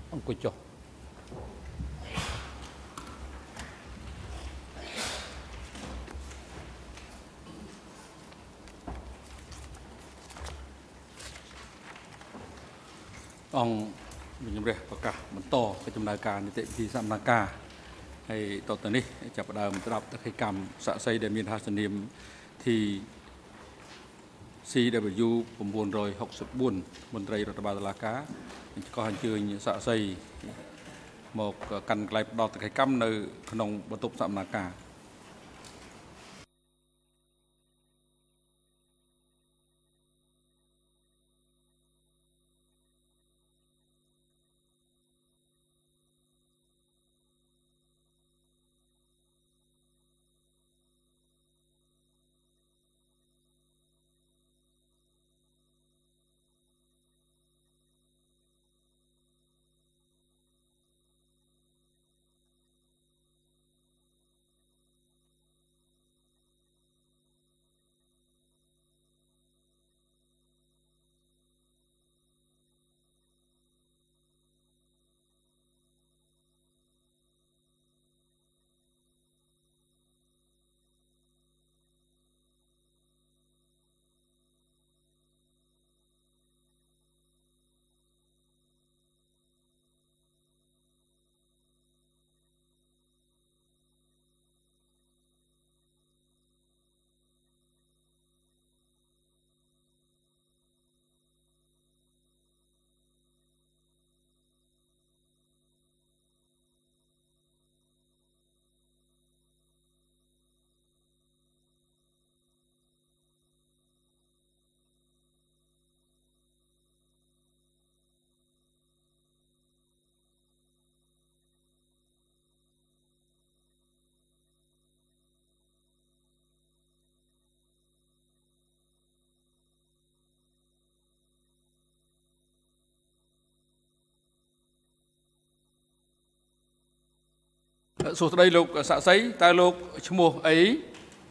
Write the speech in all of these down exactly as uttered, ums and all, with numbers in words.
ông cô cho ông mình vềประกาศมันต่อกิจกรรมการในที่สัมมนาการให้ต่อตอนนี้จะประดามตรับตะไคกรรมสะใสเดมีนทาสนิมที่ ซี ดับเบิลยู ผมวนรอยหกสิบบุญมนตรีรัฐบาลลากาก็หันเชิญสะใสหมกกันไกลดอกตะไคกรรมในขนมบรรทุกสัมมนาการ số đây lục xã sấy tai lục mùa ấy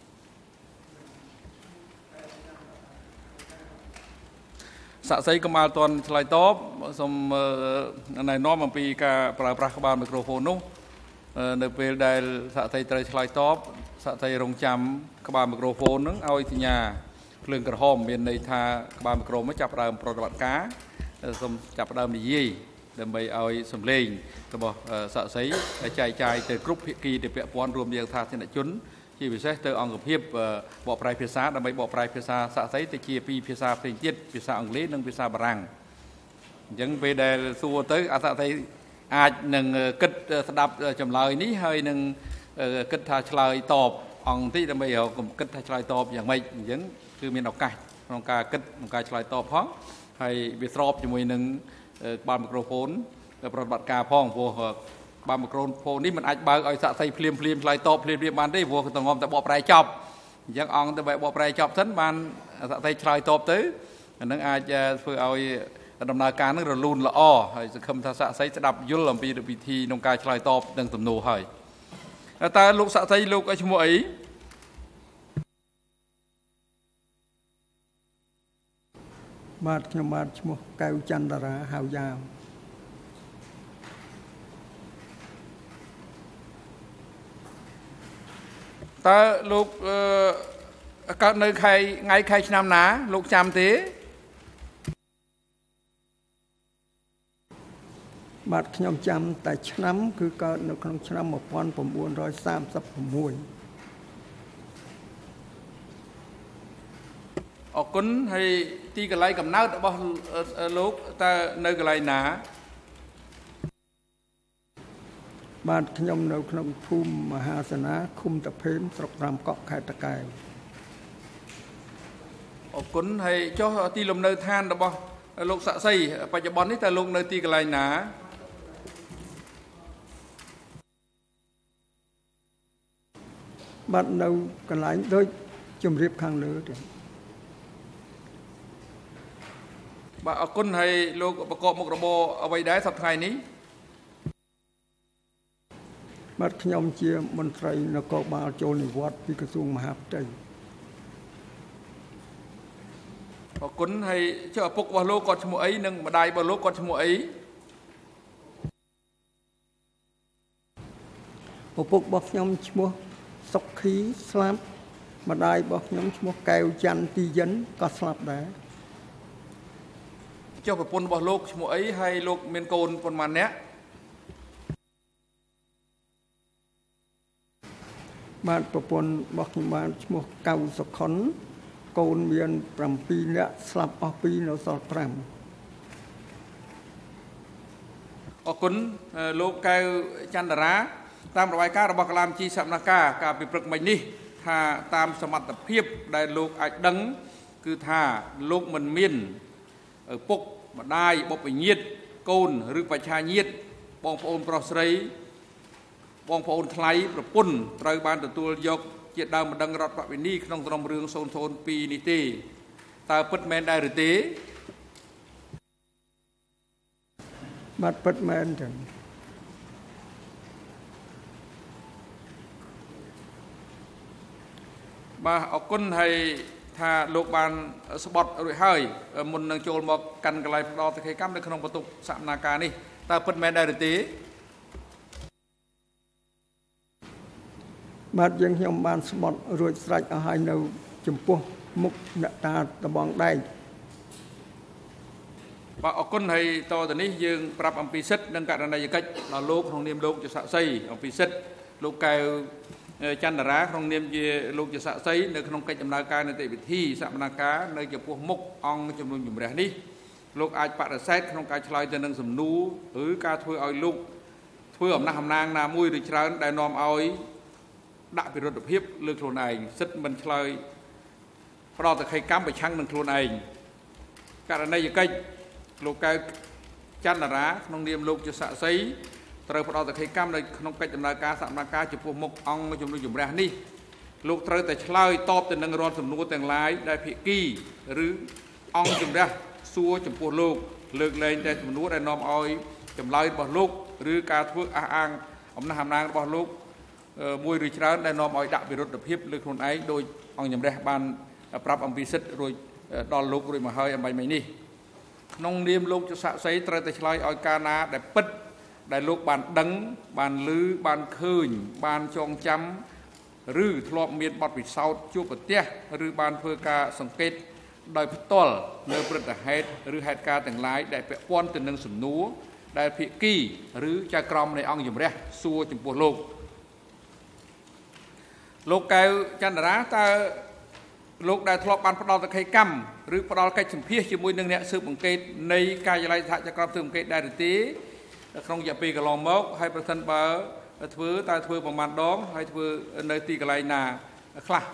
xã sấy cầm al toàn slide top xong này nó bằng pi cả pra pra các bạn microphone nút nơi về đây xã sấy trai slide top xã sấy rong chăm các bạn microphone nứng ao thì nhà lương cờ hòm miền này tha các bạn micro mới chập đầm pro bạn cá xong chập đầm gì đầm bay ao sầm lên tôi bảo sợ sấy chạy chạy từ group kỳ để vẽ pon rùm nhiều thà trên đại chúng chỉ vì thế từ ông gặp hiệp bỏ prai phía xa đầm bay bỏ prai phía xa sợ sấy từ chia pi phía xa phía tiết phía xa ông lý nâng phía xa barang những về đây xua tới à sợ thấy ai nâng kích đập chầm lời ní hơi nâng kích thà lời tọp ông tí đầm bay họ cùng kích thà lời tọpอย่างmấy nhữngคือมีนอกไก่นอกกาคิดนอกกาฉลายตอบพ้องให้วิสรอบจมูกหนึ่งบานไมโครโฟนปฏิบัติการพ้องพวกบานไมโครโฟนนี่มันอาจบางไอ้สะใส่เพลียมเพลียมฉลายตอบเพลียมเพลียมบานได้พวกต้องงอมแต่บอกปลายจับยังอ่องแต่แบบบอกปลายจับทั้งบานสะใส่ฉลายตอบตื้อนั่นอาจจะเพื่อเอาดำเนินการนั่นเราลุนละอ้อให้จะคำทัศน์ใส่จะดับยุ่งลำปีวิธีนอกกาฉลายตอบดังตุ่มนูให้แต่ลูกสะใส่ลูกไอ้ชมวยบาดขนมบาดชมกายจันดาราหาวยาวตาลูกก็ในใครไงใครชนะนะลูกจำทีบาดขนมจำแต่ชนะคือก็ในขนมชนะหมกพรผมบุญร้อยสามสับผมมวยออกคุณให้ตีกันไรกับน้าแต่บอกลูกแต่ในกันไรหนาบาดขยมในขนมภูมิมหาสนะคุมตะเพมสกรามเกาะไข่ตะไคร้ออกคุณให้เจ้าตีลมเนยทานแต่บอกลูกสะใสปัจจุบันนี้แต่ลูกเนยตีกันไรหนาบาดในกันไรโดยจมเรียบข้างเลือดบาคุณให้ลูกประกอบมุกระโบเอาไว้ได้สับไทยนี้บัดขยมเชียมนตรีนกบาลโจนิวัดพิกษุมหาใจบาคุณให้เจ้าปุกว่าลูกกอดชมวยหนึ่งมาได้บาลูกกอดชมวยឪពុករបស់ខ្ញុំឈ្មោះសុខីស្លាប់ម្ដាយរបស់ខ្ញុំឈ្មោះកែវច័ន្ទទីយិនក៏ស្លាប់ដែរចុះប្រពន្ធរបស់លោកឈ្មោះអីហើយលោកមានកូនប៉ុន្មាននាក់បាទប្រពន្ធរបស់ខ្ញុំបានឈ្មោះកៅសុខុនកូនមានប្រាំពីរនាក់ស្លាប់អស់ពីរនៅសល់ប្រាំអរគុណលោកកែវច័ន្ទរាតាមរបាយការណ៍របស់កលាមជីសកម្មការកាលពីព្រឹកមិញនេះថាតាមសមត្ថភាពដែលលោកអាចដឹងគឺថាលោកមិនមានឪពុកម្ដាយបុព្វញាតិកូនឬបច្ឆាញាតិបងប្អូនប្រុសស្រីបងប្អូនថ្លៃប្រពន្ធត្រូវបានទទួលយកជាដើមម្ដងរដ្ឋបវេនីក្នុងក្រុមរឿងศูนย์ ศูนย์ ពីរនេះទេតើពិតមែនដែរឬទេបាទពិតមែនទេបាទអរគុណហើយថាលោកបានស្បត់រួចហើយមុននឹងចូលមកកាន់កន្លែងផ្ដល់សក្ខីកម្មនៅក្នុងបន្ទប់សកម្មការនេះតើពិតមែនដែរឬទេបាទយើងខ្ញុំបានស្បត់រួចស្រេចអស់ហើយនៅចំពោះមុខអ្នកតាតបងដែកបាទអរគុណហើយតទៅនេះយើងប្រាប់អំពីសិទ្ធិនិងករណីយកិច្ចដល់លោកក្នុងនាមលោកជាសាក្សីអំពីសិទ្ធិលោកកែវច័ន្ទរាក្នុងនាមជាលោកជាសាក្សីនៅក្នុងកិច្ចដំណើរការនីតិវិធីសកម្មការនៅចំពោះមុខអង្គជំនុំជម្រះនេះលោកអាចបដិសេធក្នុងការឆ្លើយទៅនឹងសំណួរឬការធ្វើឲ្យលោកធ្វើអំណះអំណាងណាមួយឬច្រើនដែលនាំឲ្យដាក់វិរុទ្ធភាពលើខ្លួនឯងសិទ្ធិមិនឆ្លើយផ្ដល់សក្ខីកម្មប្រឆាំងនឹងខ្លួនឯងករណីយកិច្ចលោកកែវច័ន្ទរាក្នុងនាមលោកជាសាក្សីត្រូវផ្ដល់សក្ខីកម្មនៅក្នុងកិច្ចដំណើរការសកម្មការចំពោះមុខអង្គជំនុំជម្រះនេះលោកត្រូវតែឆ្លើយតបទៅនឹងរាល់សំណួរទាំងឡាយដែលភាគីឬអង្គជំរះសួរចំពោះលោកលើកលែងតែសំណួរដែលនាំឲ្យចម្លើយរបស់លោកឬការធ្វើអះអាងអំណះអំណាងរបស់លោកមួយឬច្រើនដែលនាំឲ្យដាក់វិរុទ្ធភាពលើខ្លួនឯងដោយអង្គជំរះបានប្រាប់អំពីសិទ្ធិរួចដល់លោករួចមកហើយអំបញ្ញមិញនេះក្នុងនាមលោកជាសាក្សីត្រូវតែឆ្លើយឲ្យការណាដែលពិតដែលលោកបានដឹងបានឮបានឃើញបានចងចាំឬធ្លាប់មានបទពិសោធន៍ជួបប្រទះឬបានធ្វើការសង្កេតដោយផ្ទាល់នៅព្រឹត្តិហេតុឬហេតុការណ៍ទាំងឡាយដែលពាក់ព័ន្ធទៅនឹងសំណួរដែលភាគីឬចៅក្រមនៃអង្គជំរះសួរចំពោះលោកលោកកែវច័ន្ទរាតើលោកដែលធ្លាប់បានផ្ដល់សក្ខីកម្មឬផ្ដល់កិច្ចសម្ភាសជាមួយនឹងអ្នកស៊ើបអង្កេតនៃការិយាល័យសហចក្រមស៊ើបអង្កេតដែរឬទេក្នុងរយៈពេលកន្លងមកហើយប្រសិនបើធ្វើតើធ្វើប្រមាណដងហើយធ្វើនៅទីកន្លែងណាខ្លះ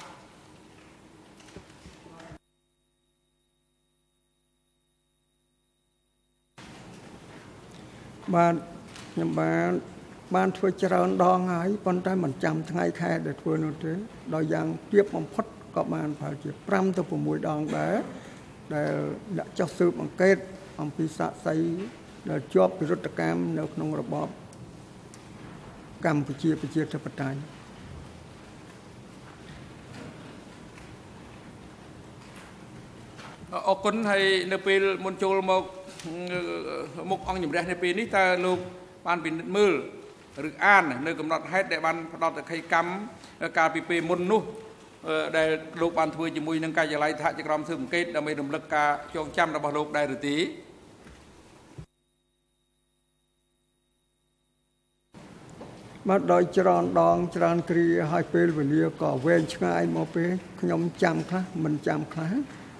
បាទខ្ញុំបានបានធ្វើច្រើនដងហើយប៉ុន្តែមិនចាំថ្ងៃខែដែលធ្វើនោះទេដោយយ៉ាងទៀបបំផុតក៏បានប្រហែលជាប្រាំទៅប្រាំមួយដងដែរដែលអ្នកចោះស៊ើបអង្កេតអំពីសាក្សីដែលជាប់វិរុទ្ធកម្មនៅក្នុងរបបកម្ពុជាប្រជាធិបតេយ្យអរគុណហើយនៅពេលមុនចូលមកមុខអង្គជំរះនៅពេលនេះតើលោកបានពិនិត្យមើលឬអាននៅកំណត់ហេតុដែលបានផ្ដល់សក្ខីកម្មកាលពីពេលមុននោះដែលលោកបានធ្វើជាមួយនឹងការិយាល័យសហក្រមស៊ើបអង្កេតដើម្បីរំលឹកការចងចាំរបស់លោកដែរឬទេបាទដោយច្រើនដងច្រើនគ្រាហើយពេលវេលាក៏វែងឆ្ងាយមកពេលខ្ញុំចាំខ្លះមិនចាំខ្លះ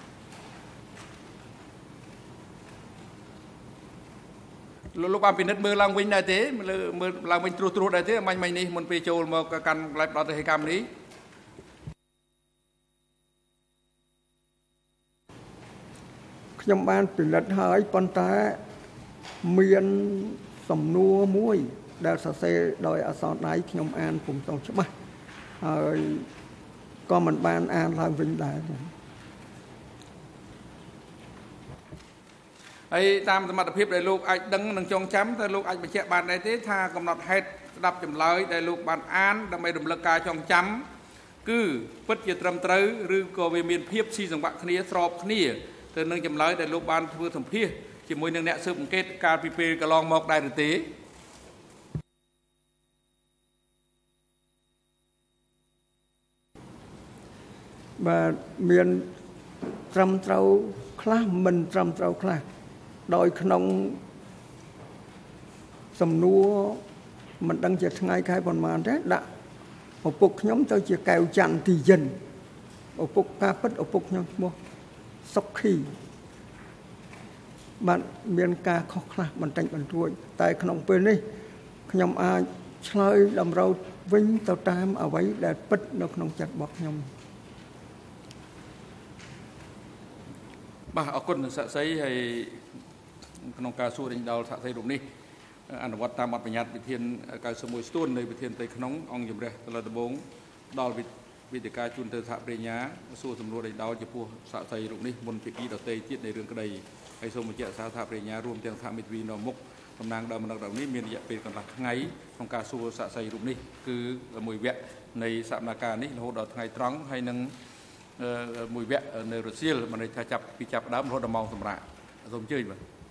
លោកបានពិនិត្យមើលឡើងវិញដែរទេមើលឡើងវិញត្រួសត្រាសដែរទេអមាញ់មិញនេះមុនពេលចូលមកកាន់កន្លែងផ្ដល់សក្ខីកម្មនេះខ្ញុំបានពិនិត្យហើយប៉ុន្តែមានសំណួរមួយដែលសរសេរដោយអក្សរដៃខ្ញុំអានពុំសូវច្បាស់ហើយក៏មិនបានអានឡើងវិញដែរហើយតាមសមត្ថភាពដែលលោកអាចដឹងនិងចងចាំតើលោកអាចបញ្ជាក់បានដែរទេថាកំណត់ហេតុស្ដាប់ចម្លើយដែលលោកបានអានដើម្បីរំលឹកការចងចាំគឺពិតជាត្រឹមត្រូវឬក៏វាមានភាពស៊ីសង្វាក់គ្នាស្របគ្នាទៅនឹងចម្លើយដែលលោកបានធ្វើសម្ភាសជាមួយនឹងអ្នកស៊ើបអង្កេតកាលពីពេលកន្លងមកដែរឬទេ và miền trăm trâu khá mình trăm trâu khá đôi khung sầm nua mình đang chỉ ngày khai bọn màn thế đã một phục nhóm tôi chỉ kêu chặn thì dần một phục ca phất một phục nhóm mua sốc khi bạn miền ca khó khăn mình tranh bằng ruồi tại khung bên này nhóm ai chơi làm rau vinh tàu tam ở vậy để bứt nó không chặt bọc nhóm bà ở quân xã xây hay nông ca su đánh đầu xã xây đúng đi anh vật tam mặt bạch nhật bị thiên ca sơ môi tuôn nơi bị thiên tây nóng ông dùm ra là bốn đào bị bị từ ca chun từ xã bề nhá su sầm rùa đánh đầu cho phu xã xây đúng đi môn phía kia đầu tây tiếtในเรื่องกระไดhay sông một chợ xã xã bề nhá rùm tiền xã mít vi nọ mụcกำลังดำมันดำนี้มีระยะเป็นกำลังไงของการสู้สะใสรูปนี้คือมวยแวะในสามนาการนี้เราดอดไงตรังให้นังมวยแวะในรัสเซียมันได้จับปีจับดำเราดมองสำราญสมชื่อไหม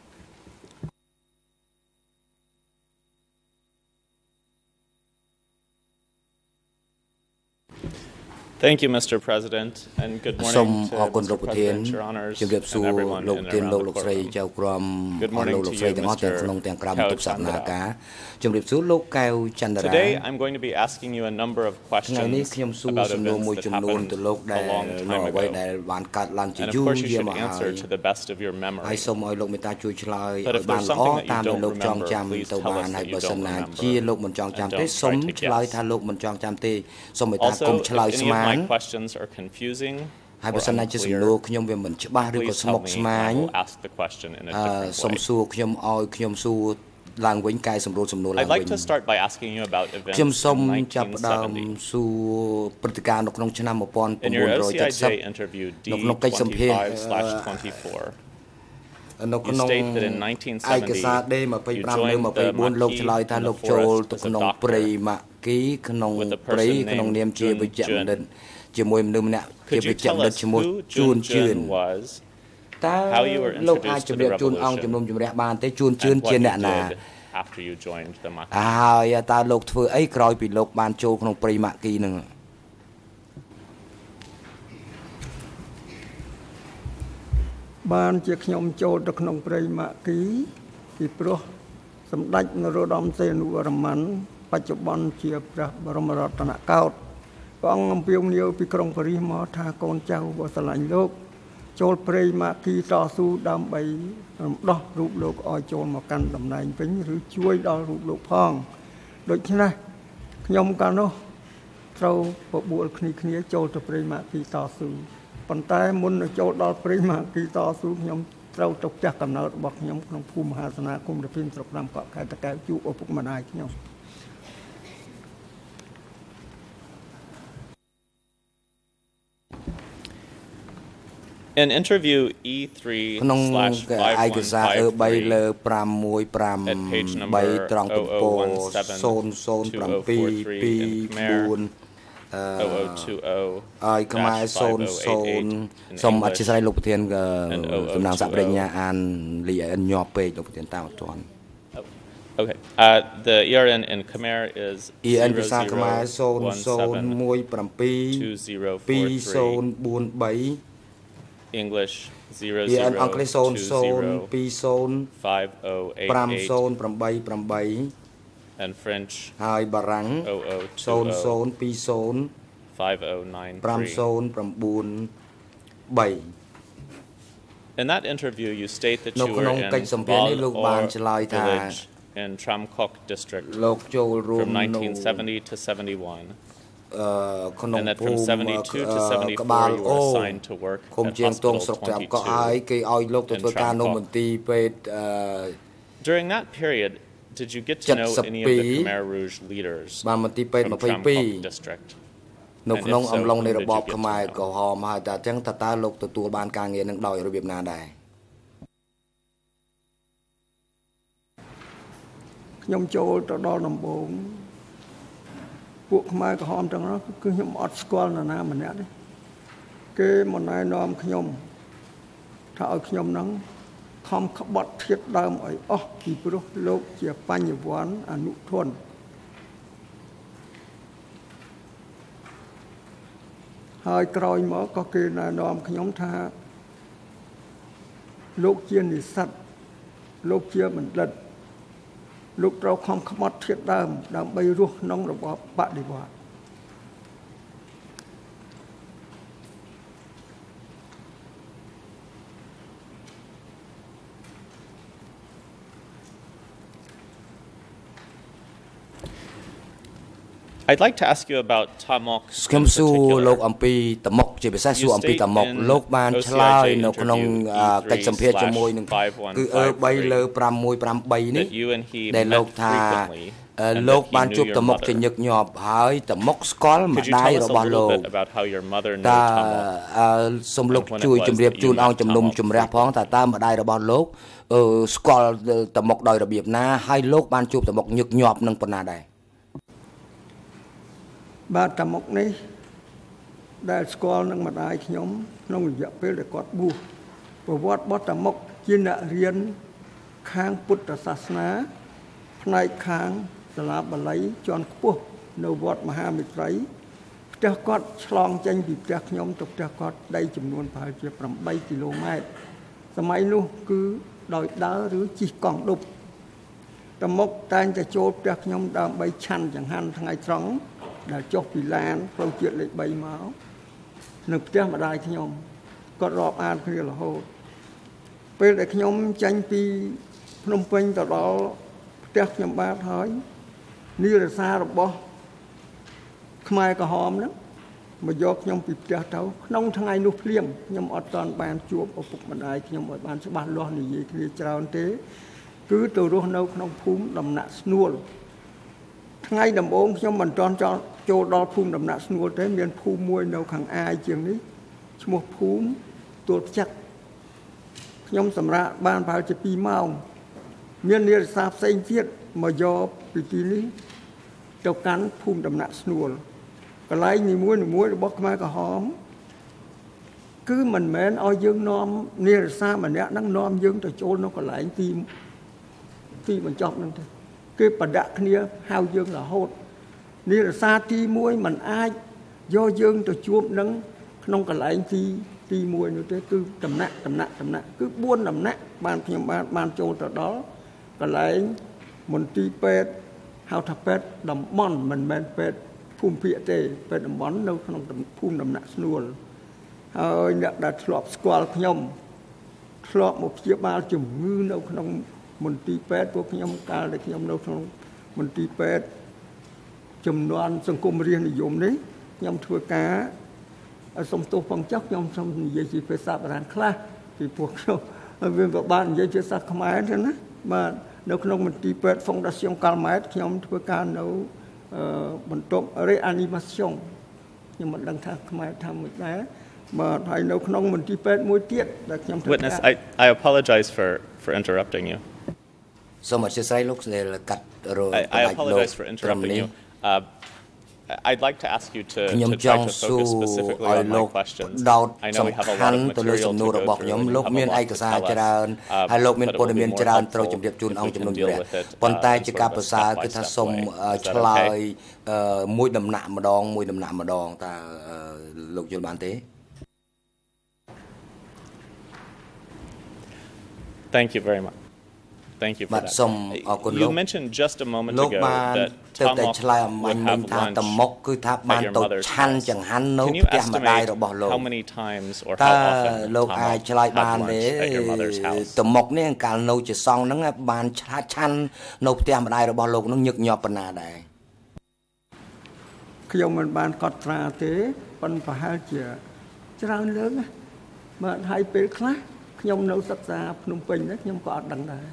Thank you, Mister President, and good morning to Mister President, Your Honors, and everyone in and around the courtroom. Good morning to you, Mister Kauchandra. Today, I'm going to be asking you a number of questions about events that happened a long time ago. And of course, you should answer to the best of your memory. But if there's something that you don't remember, please tell us that you don't remember, and don't try to guess. Also, if any of my questions are confusing or unclear, please tell me, and I will ask the question in a different way. I'd like to start by asking you about events in nineteen seventy. In your O C I J interview D twenty-five slash twenty-four, you state that in nineteen seventy, you joined the Maquis in the forest as a doctor with the person named Jun Jun. Could you tell us who Jun Jun was, how you were introduced to the revolution, and what you did after you joined the Maquis? បានជាខ្ញុំចូលទៅក្នុងព្រៃម៉ាគីពីព្រោះសម្ដេចនរោត្តមសីហនុវរ្ម័នបច្ចុប្បន្នជាព្រះបរមរតនកោដ្ឋព្រះអង្គអំពាវនាវពីក្រុងប៉ារីសមកថាកូនចៅបើស្រឡាញ់លោកចូលព្រៃម៉ាគីតស៊ូដើម្បីរំដោះរូបលោកឲ្យចូលមកកាន់តំណែងវិញឬជួយដល់រូបលោកផងដូច្នេះខ្ញុំកាលនោះត្រូវបបួលគ្នាគ្នាចូលទៅព្រៃម៉ាគីតស៊ូ ប៉ុន្តែមុននឹងចូលដល់ព្រៃម៉ាគីតស៊ូខ្ញុំត្រូវទៅផ្ទះកំណើតរបស់ខ្ញុំក្នុងភូមិមហាសនាគុំរភីមស្រុកតាមកក់ខេត្តតាកែវជួបឪពុកម្ដាយខ្ញុំ In interview E three slash five one five three at page number zero zero one seven two zero four three in Khmer, zero zero two zero dash five zero eight eight in English, and zero zero two zero. Okay. Uh, the E R N in Khmer is zero zero one seven two zero four three. English zero zero two zero five zero eight eight. And French zero zero two zero five zero nine three. In that interview, you state that you were in Baal village in Tram Kok district from nineteen seventy to seventy-one. And that from seventy-two to seventy-four you were assigned to work at Hospital twenty-two in Tram Kok. During that period, did you get to know any of the Khmer Rouge leaders from Tram Kok district? And if so, whom did you get to know? ខ្ញុំចូលទៅដល់ដំបូងពួកខ្មែរក្រហមទាំងនោះគឺខ្ញុំអត់ស្គាល់នរណាម្នាក់ទេគេមកណែនាំខ្ញុំថាឲ្យខ្ញុំនឹងខំក្បត់ធៀបដើមឲ្យអស់ពីព្រោះលោកជាបញ្ញវន្តអនុធន hơi còi mở có kia là nòm nhóm tha lúc chia nỉ sắt lúc chia mình lật lúc rau không không mất thiết đam đam bay ruột nông rồi bỏ bạn đi bỏ I'd like to ask you about Tamok. ខ្ញុំសួរលោកអំពីតមុកជាភាសាសួរអំពីតមុកលោកបានឆ្លើយនៅក្នុងកិច្ចសម្ភាសន៍ជាមួយនឹងគឺអឺ3លើ515នេះដែលលោកថាលោកបានជួបតមុកជាញឹកញាប់ហើយតមុកស្គាល់ម្ដាយរបស់លោកតើសូមលោកជួយជម្រាបជូនអង្គជំនុំជម្រះផងតើតើម្ដាយរបស់លោកស្គាល់តមុកដោយរបៀបណាហើយលោកបានជួបតមុកញឹកញាប់នឹងប៉ុណ្ណាដែរបាទតមុកនេះដែលស្គាល់នឹងម្ដាយខ្ញុំក្នុងរយៈពេលដែលគាត់បួសប្រវត្តិរបស់តមុកជាអ្នករៀនខាងពុទ្ធសាសនាផ្នែកខាងសាលាបាលីជាន់ខ្ពស់នៅវត្តមហាមិត្តរីផ្ទះគាត់ឆ្លងចេញពីផ្ទះខ្ញុំទៅផ្ទះគាត់ដីចំនួនប្រហែលជា8គីឡូម៉ែត្រសម័យនោះគឺដោយដើរឬជិះកង់ឌុបតមុកតែងតែចូលផ្ទះខ្ញុំដើម្បីឆាន់ចង្ហាន់ថ្ងៃត្រង់ដែលចុះពីឡានផ្លូវជាតិលេខ3មកនៅផ្ទះម្ដាយខ្ញុំគាត់រាប់អានគ្នារហូតពេលដែលខ្ញុំចាញ់ពីភ្នំពេញទៅដល់ផ្ទះខ្ញុំបាទហើយនិរសារបស់ខ្មែរក្រហមហ្នឹងមកយកខ្ញុំពីផ្ទះទៅក្នុងថ្ងៃនោះភ្លាមខ្ញុំអត់ទាន់បានជួបឪពុកម្ដាយខ្ញុំឲ្យបានច្បាស់លាស់និយាយគ្នាច្រើនទេគឺទៅរស់នៅក្នុងភូមិដំណាក់ស្នួលថ្ងៃដំបូងខ្ញុំមិនទាន់ចូលដល់ភូមិដំណាក់ស្នួលទេមានភូមិមួយនៅខាងអាយជាងនេះឈ្មោះភូមិទួលផ្ចឹកខ្ញុំសម្រាប់បានប្រហែលជា2ម៉ោងមាននិរសាផ្សេងទៀតមកយកពីទីនេះទៅកាន់ភូមិដំណាក់ស្នួលកន្លែងនីមួយៗរបស់ខ្មែរក្រហមគឺមិនមែនឲ្យយើងនាំនិរសាម្នាក់ហ្នឹងនាំយើងទៅចូលនៅកន្លែងទីទីបញ្ចប់ហ្នឹងទេគេបដាក់គ្នាហៅយើងរហូតនិរសាទី1មិនអាចយកយើងទៅជួបនឹងក្នុងកន្លែងទីទី1នោះទេគឺដំណាក់ដំណាក់ដំណាក់គឺ4ដំណាក់បានខ្ញុំបានបានចូលទៅដល់កន្លែងមន្ទីរពេទ្យហៅថាពេទ្យតំបន់មិនមែនពេទ្យភូមិភាគទេពេទ្យតំបន់នៅក្នុងភូមិដំណាក់ស្នួលហើយអ្នកដែលធ្លាប់ស្គាល់ខ្ញុំធ្លាប់មកព្យាបាលជំងឺនៅក្នុងមន្ទីរពេទ្យពួកខ្ញុំកាលដែលខ្ញុំនៅក្នុងមន្ទីរពេទ្យចំនួនសង្គមរាស្ត្រនិយមនេះខ្ញុំធ្វើការសុំទោសផងចុះខ្ញុំសូមនិយាយជាភាសាបារាំងខ្លះពីពួកខ្ញុំវាពិបាកនិយាយភាសាខ្មែរទេណាបាទនៅក្នុងមន្ទីរពេទ្យ Fondation Calmet ខ្ញុំធ្វើការនៅបន្ទប់ Reanimation ខ្ញុំមិនដឹងថាខ្មែរថាមិនដែរបាទហើយនៅក្នុងមន្ទីរពេទ្យមួយទៀតដែលខ្ញុំធ្វើការ Witness I I apologize for for interrupting you សូមអធិស្ឋានលោកដែលកាត់រយ I apologize for interrupting you uh, I'd like to ask you to, to try to focus specifically on my questions. I know we have a lot of material to go through and we have a lot to tell us, uh, but it will be more helpful if we can deal with it uh, sort of a step-by-step way. Is that okay? មួយដំណាក់ម្ដងមួយដំណាក់ម្ដងតើលោកយល់បានទេ Thank you very much. Thank you for that. You mentioned just a moment ago that Tamok would have lunch at your mother's house. Can you estimate how many times or how often Tamok had lunch at your mother's house? តមុកនេះកាលនៅជាសង្ឃហ្នឹងបានឆាឆាន់នៅផ្ទះម្ដាយរបស់លោកហ្នឹងញឹកញាប់ប៉ុណ្ណាដែរខ្ញុំមិនបានកត់ត្រាទេប៉ុន្តែប្រហែលជាច្រើនលើកបាទហើយពេលខ្លះខ្ញុំនៅសិក្សាភ្នំពេញហ្នឹងខ្ញុំក៏អត់ដឹងដែរ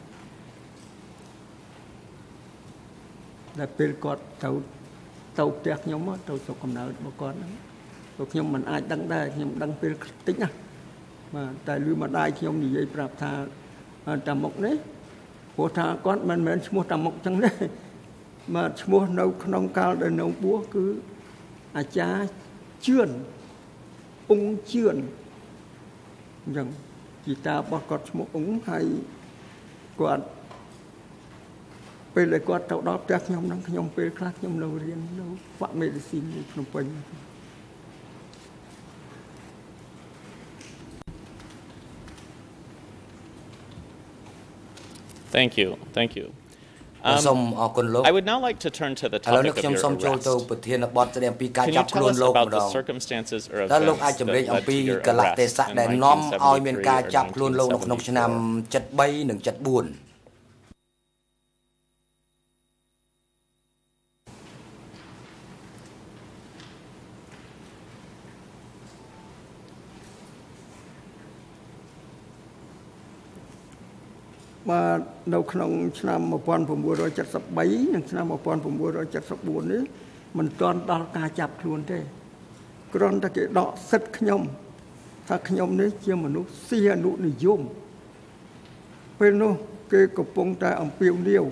ដែលពេលគាត់ទៅទៅផ្ទះខ្ញុំទៅស្រុកកំណើតរបស់គាត់ហ្នឹងព្រោះខ្ញុំមិនអាចដឹងដែរខ្ញុំដឹងពេលតិចណាបាទតែឮម្ដាយខ្ញុំនិយាយប្រាប់ថាតាមុកនេះព្រោះថាគាត់មិនមែនឈ្មោះតាមុកចឹងទេបាទឈ្មោះនៅក្នុងកាលដែលនៅបួសគឺអាចារ្យជឿនអង្គជឿនអញ្ចឹងជីតារបស់គាត់ឈ្មោះអង្គហើយគាត់ពេលដែលគាត់ទៅដល់ផ្ទះខ្ញុំហ្នឹងខ្ញុំពេលខ្លះខ្ញុំនៅរៀននៅ Fac Medicine នៅភ្នំពេញ Thank you. Thank you. Um, I would now like to turn to the topic of your arrest. Can you tell us about the circumstances or events that led to your arrest in nineteen seventy-three or nineteen seventy-four? mà đầu trong năm một nghìn chín trăm bảy mươi bảy និងឆ្នាំmột nghìn chín trăm bảy mươi tưនេះមិនទាន់ដល់ការចាប់ខ្លួនទេគ្រាន់តែគេដកសិទ្ធិខ្ញុំថាខ្ញុំនេះជាមនុស្សស៊ីអនុនិយមពេលនោះគេកំពុងតែអំពាវនាវ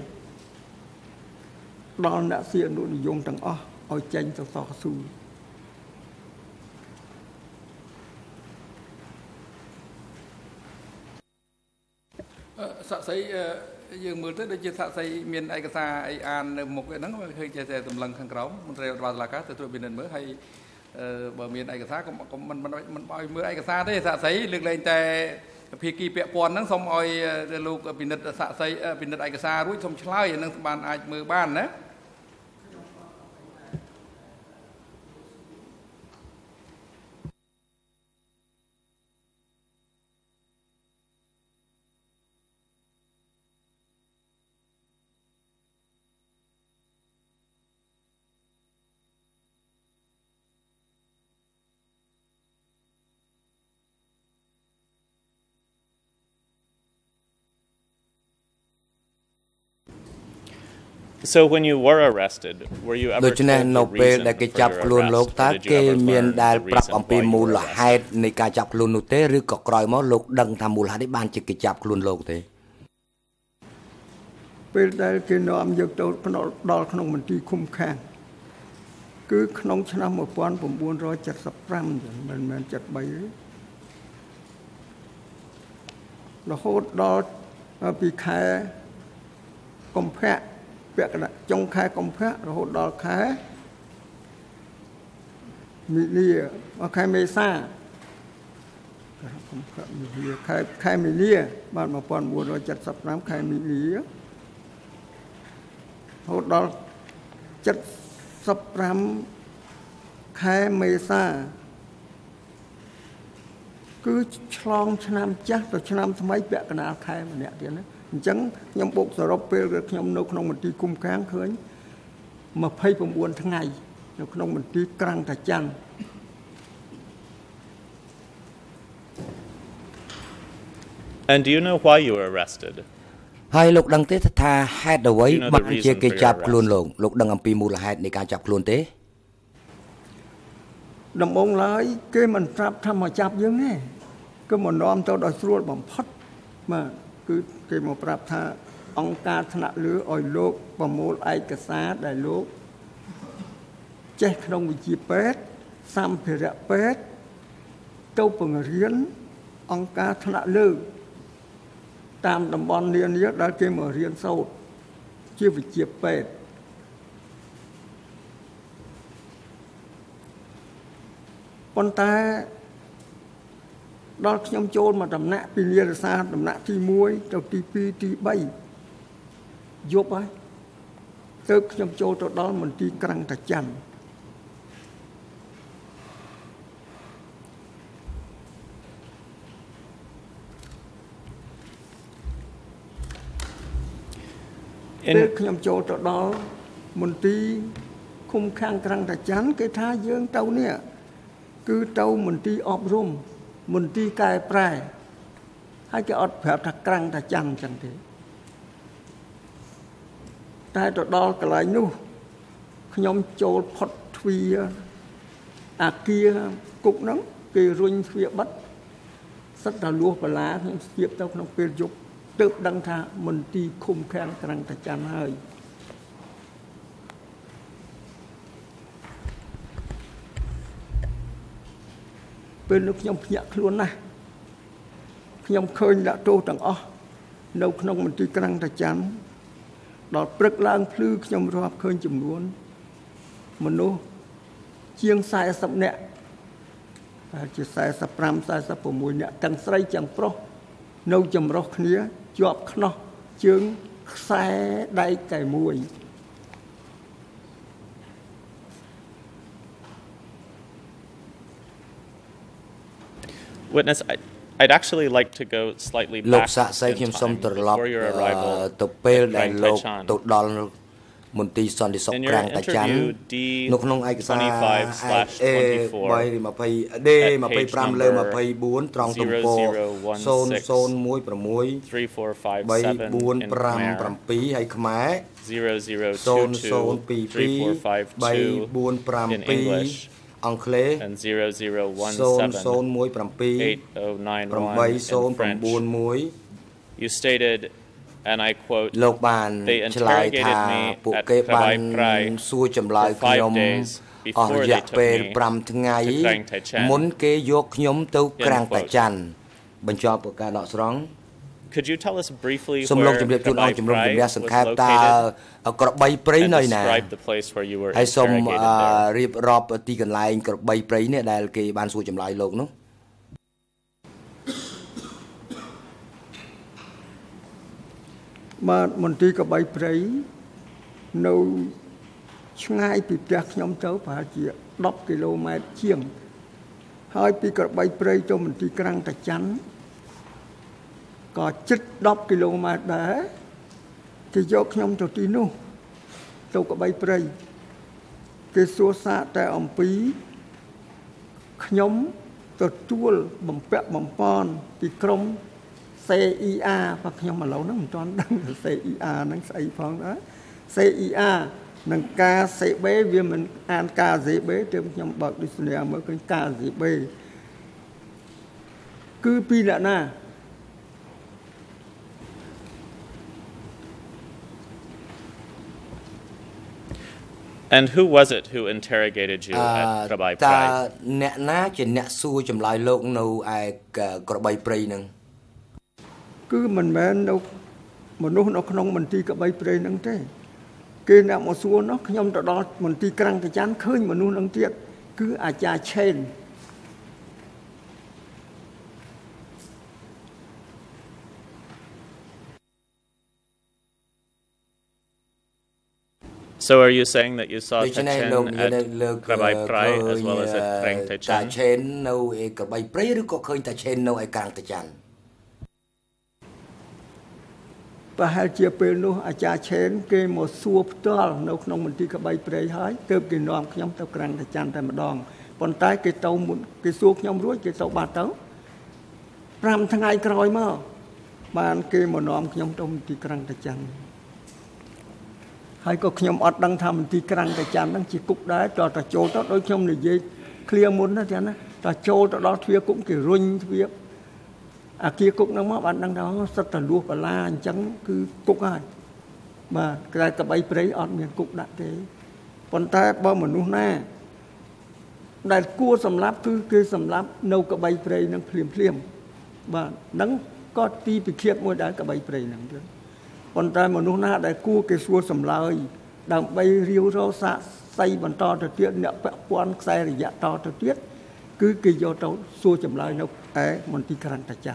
ដល់អ្នកស៊ីអនុនិយមទាំងអស់ឲ្យចេញទៅតស៊ូ Sạ sấy dương mưa tới đây chỉ sạ sấy miền ai cả xa ai an một cái nắng hơi chơi chơi tầm lần khăn cống một thời vào là cá từ tuổi bên mới hay bờ miền ai cả xa cũng cũng mình mình mình bao mưa ai cả xa đấy sạ sấy lực lên tay phi kỳ bẹ pòn nắng xong oi lục bên đất sạ sấy bên đất ai cả xa rúi xong chlai nắng bàn ai mưa ban đấy. So when you were arrested, were you ever told the reason for your arrest, or did you ever learn the reason why you were arrested? នៃការចាប់ខ្លួននោះទេឬក៏ក្រោយមកលោកដឹងថាមូលហេតុនេះបានជាគេចាប់ខ្លួនលោកទេពេលដែលគេនាំយកទៅដល់ក្នុងមន្ទីរឃុំឃាំងគឺក្នុងឆ្នាំmột nghìn chín trăm bảy mươi lămមិនមែនbảy mươi baទេរហូតដល់ពីខែកុម្ភៈ ចុងខែកុម្ភៈរហូតដល់ខែមីនាខែមេសាកុម្ភៈមីនាខែខែមីនាបានmột nghìn chín trăm bảy mươi lămខែមីនារហូតដល់七十五ខែមេសាគឺឆ្លងឆ្នាំចាស់ទៅឆ្នាំថ្មីពាក់កណ្ដាលខែម្នាក់ទៀតណា អញ្ចឹងខ្ញុំបូកសរុបពេលខ្ញុំនៅក្នុងមន្ទីរគុំខាងឃើញ29ថ្ងៃនៅក្នុងមន្ទីរក្រាំងតាច័ន្ទ And do you know why you were arrested? ហើយលោកដឹងទេថាហេតុអ្វីបានជាគេចាប់ខ្លួនលោកលោកដឹងអំពីមូលហេតុនៃការចាប់ខ្លួនទេដំបូងឡើយគេមិនប្រាប់ថាមកចាប់យើងទេគឺមកនាំទៅដល់ស្រួលបំផុតបាទ គឺគេមកប្រាប់ថាអង្គការថ្នាក់លើឲ្យលោកប្រមូលឯកសារដែលលោកចេះក្នុងវិជ្ជាពេទ្យសម្ភារៈពេទ្យទៅបង្រៀនអង្គការថ្នាក់លើតាមតំបន់នានាដែលគេមករៀនសូត្រជាវិជ្ជាពេទ្យប៉ុន្តែ ដល់ខ្ញុំចូលមកដំណាក់ពីនារសាដំណាក់ទីមួយទៅទីពីរទីបីយប់ហើយទៅខ្ញុំចូលទៅដល់មន្ទីរក្រាំងតាច័ន្ទ ពេលខ្ញុំចូលទៅដល់មន្ទីរឃុំឃាំងក្រាំងតាច័ន្ទគេថាយើងទៅនេះគឺទៅមន្ទីរអប់រំ មន្ទីរកែប្រែហើយគេអត់ប្រាប់ថាក្រាំងតាច័ន្ទអញ្ចឹងទេតែទៅដល់កន្លែងនោះខ្ញុំចូលផុតទ្វារអាគារគុកហ្នឹងគេរុញទ្វារបិទសិតតែលួសបលាខ្ញុំស្ទាបទៅក្នុងពេលយប់ទើបដឹងថាមន្ទីរឃុំឃាំងក្រាំងតាច័ន្ទហើយ ពេលនោះខ្ញុំភ្ញាក់ខ្លួនណាស់ខ្ញុំឃើញដាក់ទោសទាំងអស់នៅក្នុងមន្ទីរក្រាំងតាច័ន្ទដល់ព្រឹកឡើងភ្លឺខ្ញុំរាប់ឃើញចំនួនមនុស្សជាង40នាក់តែជា45 46នាក់ទាំងស្រីទាំងប្រុសនៅចម្រុះគ្នាជាប់ខ្នោះ chương xe đáy cái mùi Witness, I, I'd actually like to go slightly back in time before your arrival at Krang Taichan. Môn tí son đi sọc Krang Taichan nó không ai xa bay mà phải D mà phải pram lơ mà phải bốn trong tổng bộ son son muối và muối bay bốn pram pram pí hay khmé son son pí pí bay bốn pram pí Anglais son son muối pram pí pram bay son pram bốn muối. You stated, and I quote, Lộc bàn they interrogated me at Krabai Prai for five days before they took me to Krang Taichan. Could you tell us briefly where Krabai Prai was located and describe the place where you were interrogated there? Mà môn tí có bay prey nâu ngay bị bẹt nhóm cháu phải chỉ mười ki lô mét chiêng hai bị có bay prey cho môn tí Krang Taichan có chích mười ki lô mét đá thì do nhóm cháu tí nô cháu có bay prey cái số xa tại ông phí nhóm cháu chuol bằng bẹt bằng pon thì krong C I A và nhóm mà lâu nó không tròn đăng C I A nó xây phong đó C I A nâng K C B vì mình ăn K Z B trên nhóm bậc dictionary mới cái K Z B cứ pi đã na And who was it who interrogated you at Krabai Prai? Ta nè ná chỉ nè xua chấm lại lộn nâu ai Krabai Prai nâng cứ mình men đâu mà nó nó không mình ti cả bay prey nâng thế kia nào mà xua nó nhom đó đó mình ti Krang Taichan khơi mà nó nâng tiệt cứ à cha chen. So are you saying that you saw Taichan at Krabai Prai as well as at Krang Taichan? Taichan nâu ai Krabai Prai rồi có khơi Taichan nâu ai Krang Taichan. Và hai chia bê nó à cha chén kê một xua đó nó không mình đi cả bay prey hái từ cái nón nhóm tàu Krang Taichan tại mà đòn còn tay cái tàu một cái xuốc nhóm ruồi cái tàu ba tàu làm thằng ai coi mà bàn kê một nón nhóm tàu mình đi Krang Taichan hay có nhóm ọt đang tham mình đi Krang Taichan đang chỉ cục đá cho ta trâu đó đôi nhóm này dây clear muốn đó thế nó ta trâu đó thuê cũng kiểu run thuê à kia cục nó mà bạn đang đó rất là lúa và la trắng cứ cục ai mà cái cái bay prey ọt miền cục đã thế còn ta bao mà nu na đại cua sầm láp cứ kia sầm láp nâu cái bay prey nó phìm phìm và nắng có ti bị khiết môi đá cái bay prey nắng thế còn ta mà nu na đại cua cái xua sầm lời đang bay riêu rau xạ xây bàn to từ tiết nẹo bẹ quan xây rồi dạ to từ tiết cứ cái do trâu xua chầm lời nó ấy mình đi Krang Taichan.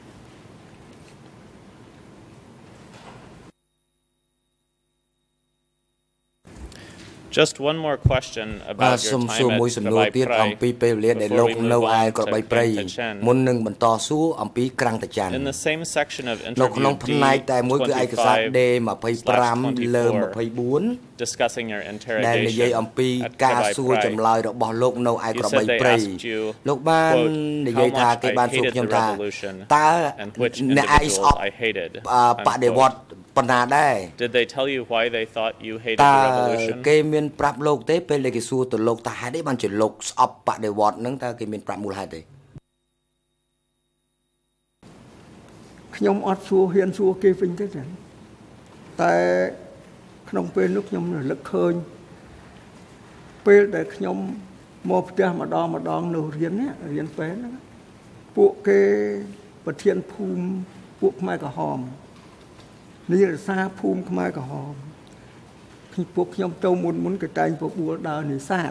Just one more question about your time at Krabai Prai before we move on to Krang Taichan. In the same section of interview D twenty-five slash twenty-four, discussing your interrogation at Krabai Prai, you said they asked you, quote, how much I hated the revolution and which individuals I hated, unquote. Did they tell you why they thought you hated the revolution? Cái miền Prab lộc tế bên lấy cái xu từ lộc ta hai đấy ban chỉ lộc ấp bạc để vọt nâng ta cái miền Prab mùi hai đấy. Nhóm ọt xua hiền xua kê vinh thế chẳng. Tại không bên lúc nhóm là lực hơi. Bên để nhóm một gia mà đo mà đo nấu riêng á, riêng bé đó. Bộ cái vật thiên phùm, bộ mai cả hòm. Ní là xa phùm mai cả hòm. Khi bộ nhóm trâu muốn muốn cái tay bộ bùa đào này sát.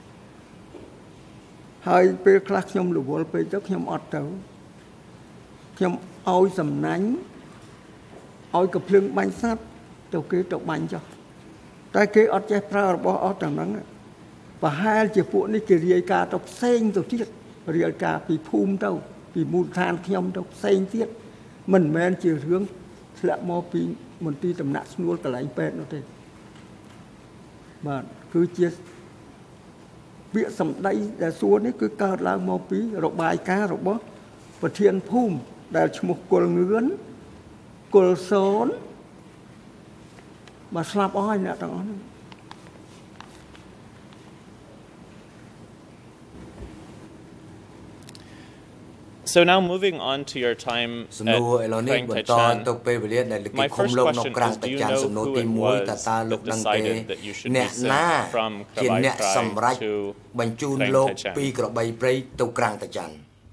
Hai bên khác nhóm là bộ bên chắc nhóm ọt trâu. Nhóm ôi dầm nánh ឲ្យកំភ្លើងបាញ់សត្វទៅគេទៅបាញ់ចុះតែគេអត់ចេះប្រើរបស់អស់ទាំងហ្នឹងប្រហែលជាពួកនេះគេរាយការណ៍ទៅផ្សេងទៅទៀតរាយការណ៍ពីភូមិទៅពីមូលដ្ឋានខ្ញុំទៅផ្សេងទៀតមិនមែនជារឿងធ្លាក់មកពីមន្ទីរដំណាក់ស្នួលកន្លែងពេទ្យនោះទេបាទគឺជាពាក្យសម្ដីដែលសួរនេះគឺកើតឡើងមកពីរបាយការណ៍របស់ប្រធានភូមិដែលឈ្មោះគុលងឿនគុលសូនបាទស្លាប់អស់ហើយអ្នកទាំងអស់ហ្នឹង So now moving on to your time at Krang Tachan, my first question is, do you know who it was that decided that you should be sent from Krabai Prai to Krang Tachan?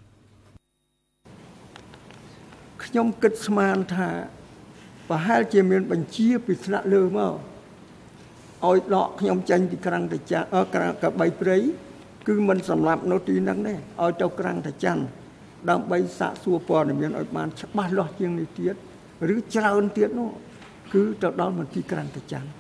ខ្ញុំគិតស្មានថាប្រហែលជាមានបញ្ជាពីថ្នាក់លើមកឲ្យដកខ្ញុំចេញពីក្រាំងតាចាន់អឺក្រាំងកបីព្រៃគឺមិនសម្លាប់នៅទីហ្នឹងទេឲ្យទៅក្រាំងតាចាន់ដើម្បីសាកសួរព័ត៌មានឲ្យបានច្បាស់លាស់ជាងនេះទៀតឬច្រើនទៀតនោះគឺទៅដល់មន្ទីរក្រាំងតាចាន់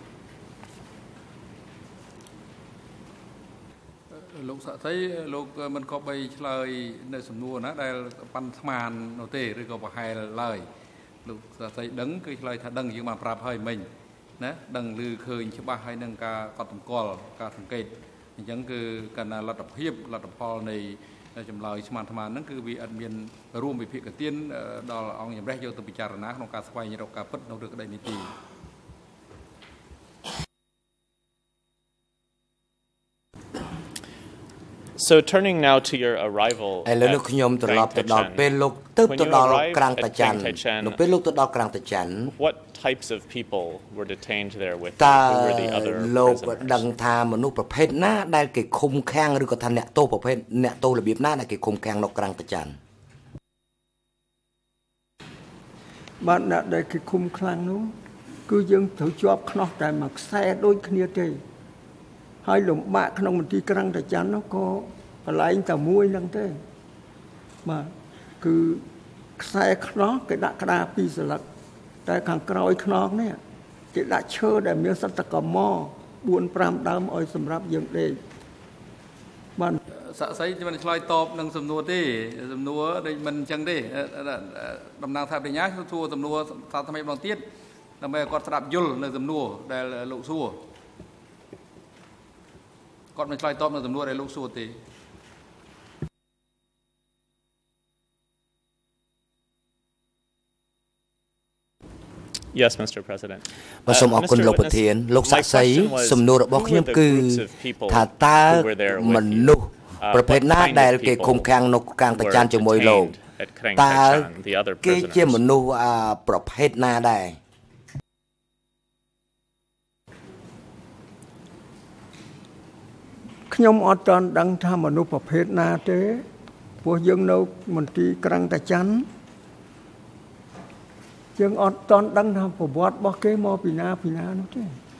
លោកសាក់សីលោកមិនក៏បីឆ្លើយនៅសំណួរណាដែលប៉ាន់ស្មាននោះទេឬក៏ប្រហែលឡើយលោកសាក់សីដឹងគឺឆ្លើយថាដឹងយើងបានប្រាប់ហើយមិញណាដឹងឮឃើញច្បាស់ហើយនឹងការកត់សម្គាល់ការសង្កេតអញ្ចឹងគឺកណ្ដាលលទ្ធភាពលទ្ធផលនៃចម្លើយស្មានថ្មហ្នឹងគឺវាអត់មានរួមវិភាគទានដល់អង្គជំរះយកទៅពិចារណាក្នុងការស្វែងរកការពិតនៅរឿងក្តីនេះទី So turning now to your arrival at Krang Tachan, what types of people were detained there with you? Who were the other prisoners? ហើយលំបាកក្នុងមន្ទីរក្រាំងតាចាន់នោះក៏កន្លែងតែមួយហ្នឹងទេបាទគឺខ្សែខ្នោះគេដាក់ក្តារពីរស្លឹកតែខាងក្រោយខ្នោះនេះគេដាក់ឈើដែលមានសត្វកមfour fiveដើមឲ្យសម្រាប់យើងដេកបាទសាក់សីមិនឆ្លើយតបនឹងសំណួរទេសំណួរដូចមិនអញ្ចឹងទេតំណាងថាបញ្ញាសួរសំណួរថាថ្មីម្ដងទៀតដើម្បីឲ្យគាត់ស្ដាប់យល់នៅសំណួរដែលលោកសួរ គាត់មិនឆ្លើយតបនឹងសំណួរដែលលោកសួរទេ Yes, Mister President. បាទសូមអរគុណលោកប្រធានលោកសាក់សីសំណួររបស់ខ្ញុំគឺថាតើមនុស្សប្រភេទណាដែលគេឃុំឃាំងនៅក្រាំងតាចាន់ជាមួយលោកតើគេជាមនុស្សប្រភេទណាដែរ ខ្ញុំអត់ទាន់ដឹងថាមនុស្សប្រភេទណាទេព្រោះយើងនៅមន្ទីរក្រាំងតាចាន់យើងអត់ទាន់ដឹងថាប្រវត្តិរបស់គេមកពីណាពីណានោះទេ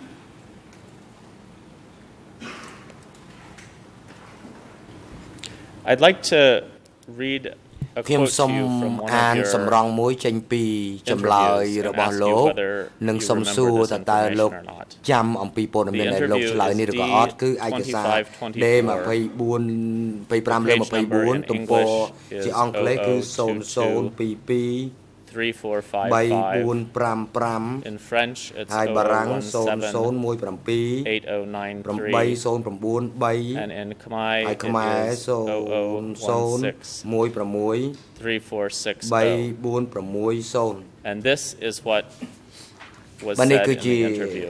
I'd like to read a quote to you from one of your សំរងមួយចេញពីចម្លើយរបស់លោកនិងសំសួរតើតើលោកចាំអំពីព័ត៌មានដែលលោកឆ្លើយនេះឬក៏អត់គឺឯកសារ D twenty-four 25លើtwenty-four ទំព័រជាអង់គ្លេសគឺzero zero two two three four five five in French it's zero one seven eight zero nine three and in Khmer it is zero zero one six three four six zero and this is what was said in the interview.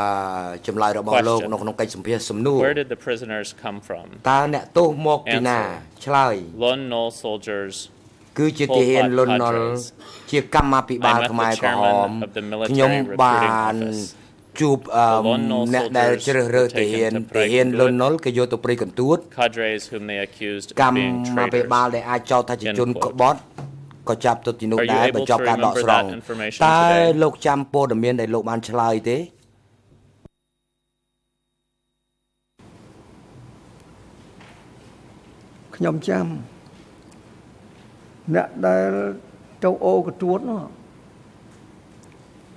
Question. Where did the prisoners come from? Answer. Lon Nol soldiers គឺជាទាហានលន់នល់ជាកម្មាភិបាលខ្មែរក្រហមខ្ញុំបានជួបអ្នកដែលជ្រើសរើសទាហានទាហានលន់នល់គេយកទៅព្រៃកន្ទួតកម្មាភិបាលដែលអាចចោទថាជាជនក្បត់ក៏ចាប់ទៅទីនោះដែរបញ្ចប់ការដកស្រង់តើលោកចាំព័ត៌មានដែលលោកបានឆ្លើយទេខ្ញុំចាំអ្នកដែលទៅអូកទួតនោះ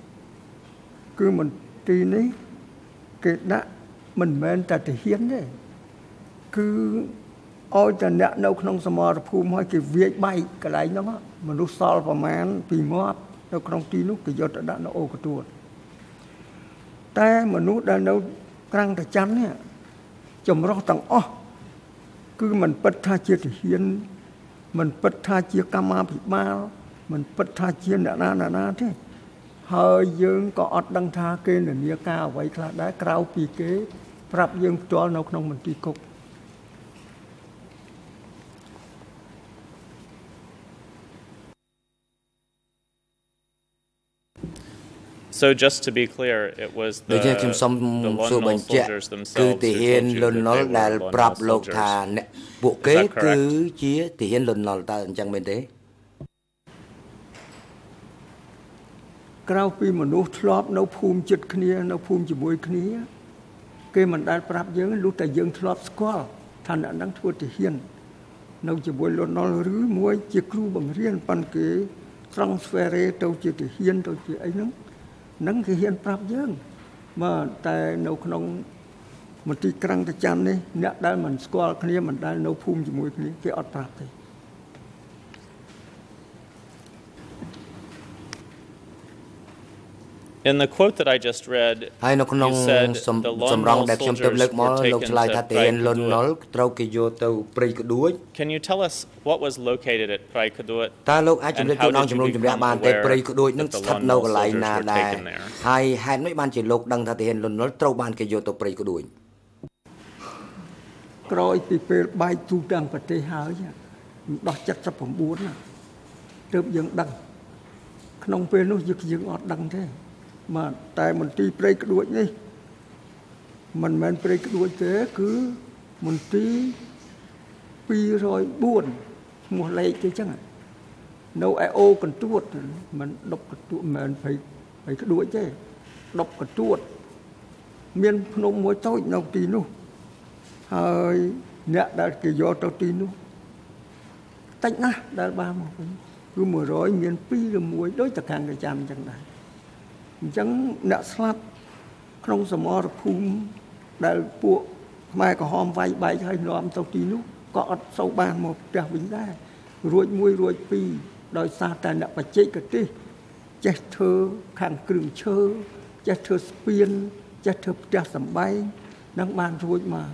cứ mình tri ní cái đã mình men ta thể hiện đấy cứ ôi ta nè nấu không sớm mà phun hơi cái việc bay cái này nó mình lúc sau và man vì móp nấu không tri lúc cái giọt đã nó ô cái tuột ta mình lúc đã nấu căng ta chắn nè chồng rau tặng ó cứ mình bắt tha chia thể hiện mình bắt tha chia cam ma bị ma mình bắt tha chia nè na nè na thế hơi dương có ọt đăng tha kê là nia cao vậy là đã cao pi kế pháp dương cho nó không mình đi cục. So just to be clear, it was the, the Lon soldiers themselves who told you that they were Lon soldiers. Bộ kế cứ chia thể hiện lần nào ta chẳng bên thế. Cao pi mà nấu thọp nấu phum chật khnia nấu phum chỉ bôi khnia cái mình đã pháp dương lúc tại dương thọp squall thành đã đang thua thể hiện nấu chỉ bôi lon nó rứ muối chỉ kêu bằng riêng pan cái transfer đâu chỉ thể hiện đâu chỉ ấy nắng nắng thể hiện pháp dương mà tại nấu không một tí căng ta chăn này nè đã mình squall khnia mình đã nấu phum chỉ bôi khnia cái ọt pháp thì in the quote that I just read, you said the Lon Nol soldiers were taken to Praikaduat. Can you tell us what was located at Praikaduat and how did you become aware that the Lon Nol soldiers were taken there? Hai hai mấy ban chỉ lục đăng thà tiền Lon Nol trâu ban cái vô tàu Praikaduat. Rồi bị phê bay tu đăng vật tế hào chứ, đó chắc sắp phẩm bốn à, được dựng đăng, không phê nó dựng dựng ọt đăng thế. Mà tại mình đi prey cái đuôi nhỉ mình men prey cái đuôi thế cứ mình đi pi rồi buồn một lệ chứ chẳng à nấu ai ô còn tuột mình đọc cái tuột mình phải phải cái đuôi chứ đọc cái tuột miền nông muối tối nấu tí nu hơi nhẹ đã cái gió tao tí nu tách na đã ba một cứ mùa rồi miền pi rồi muối đối tất cả người chăm chẳng này chẳng đã slap không sớm ở phun đại bộ mai có hòm vay bay hay nóm tàu tí lúc có sau bàn một trà vĩnh ra ruồi muôi ruồi pi đòi xa tài nặng và chết cái tí chết thơ hàng cường chơ chết thơ spiên chết thơ trà sầm bay đang bàn ruồi mà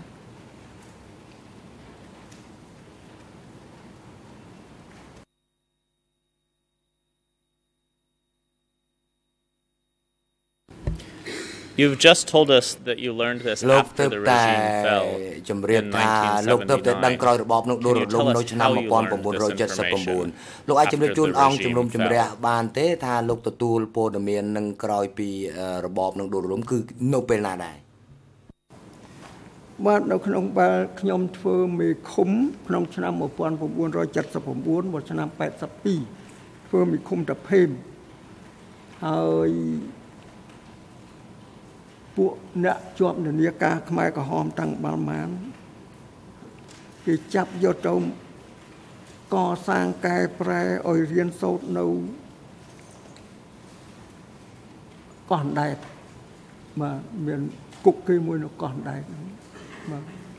You've just told us that you learned this after the regime fell in nineteen seventy-nine. Can you tell us how you learned this information after the regime fell? ថាលោកទទួលព័ត៌មាននឹងក្រោយពីរបបនឹងដួលរំគឺនៅពេលណាដែរបាទនៅក្នុងបាល់ខ្ញុំធ្វើមេឃុំក្នុងឆ្នាំnineteen seventy-nineមកឆ្នាំeighty-twoធ្វើមេឃុំតាភេមហើយពួកអ្នកជាប់នានាការខ្មែរក្រហមតាំងបាល់ម៉ានគេចាប់យកទៅកសាងកែប្រែឲ្យរៀនសូត្រនៅកោះអណ្ដែតបាទមានគុកគេមួយនៅកោះអណ្ដែតបាទ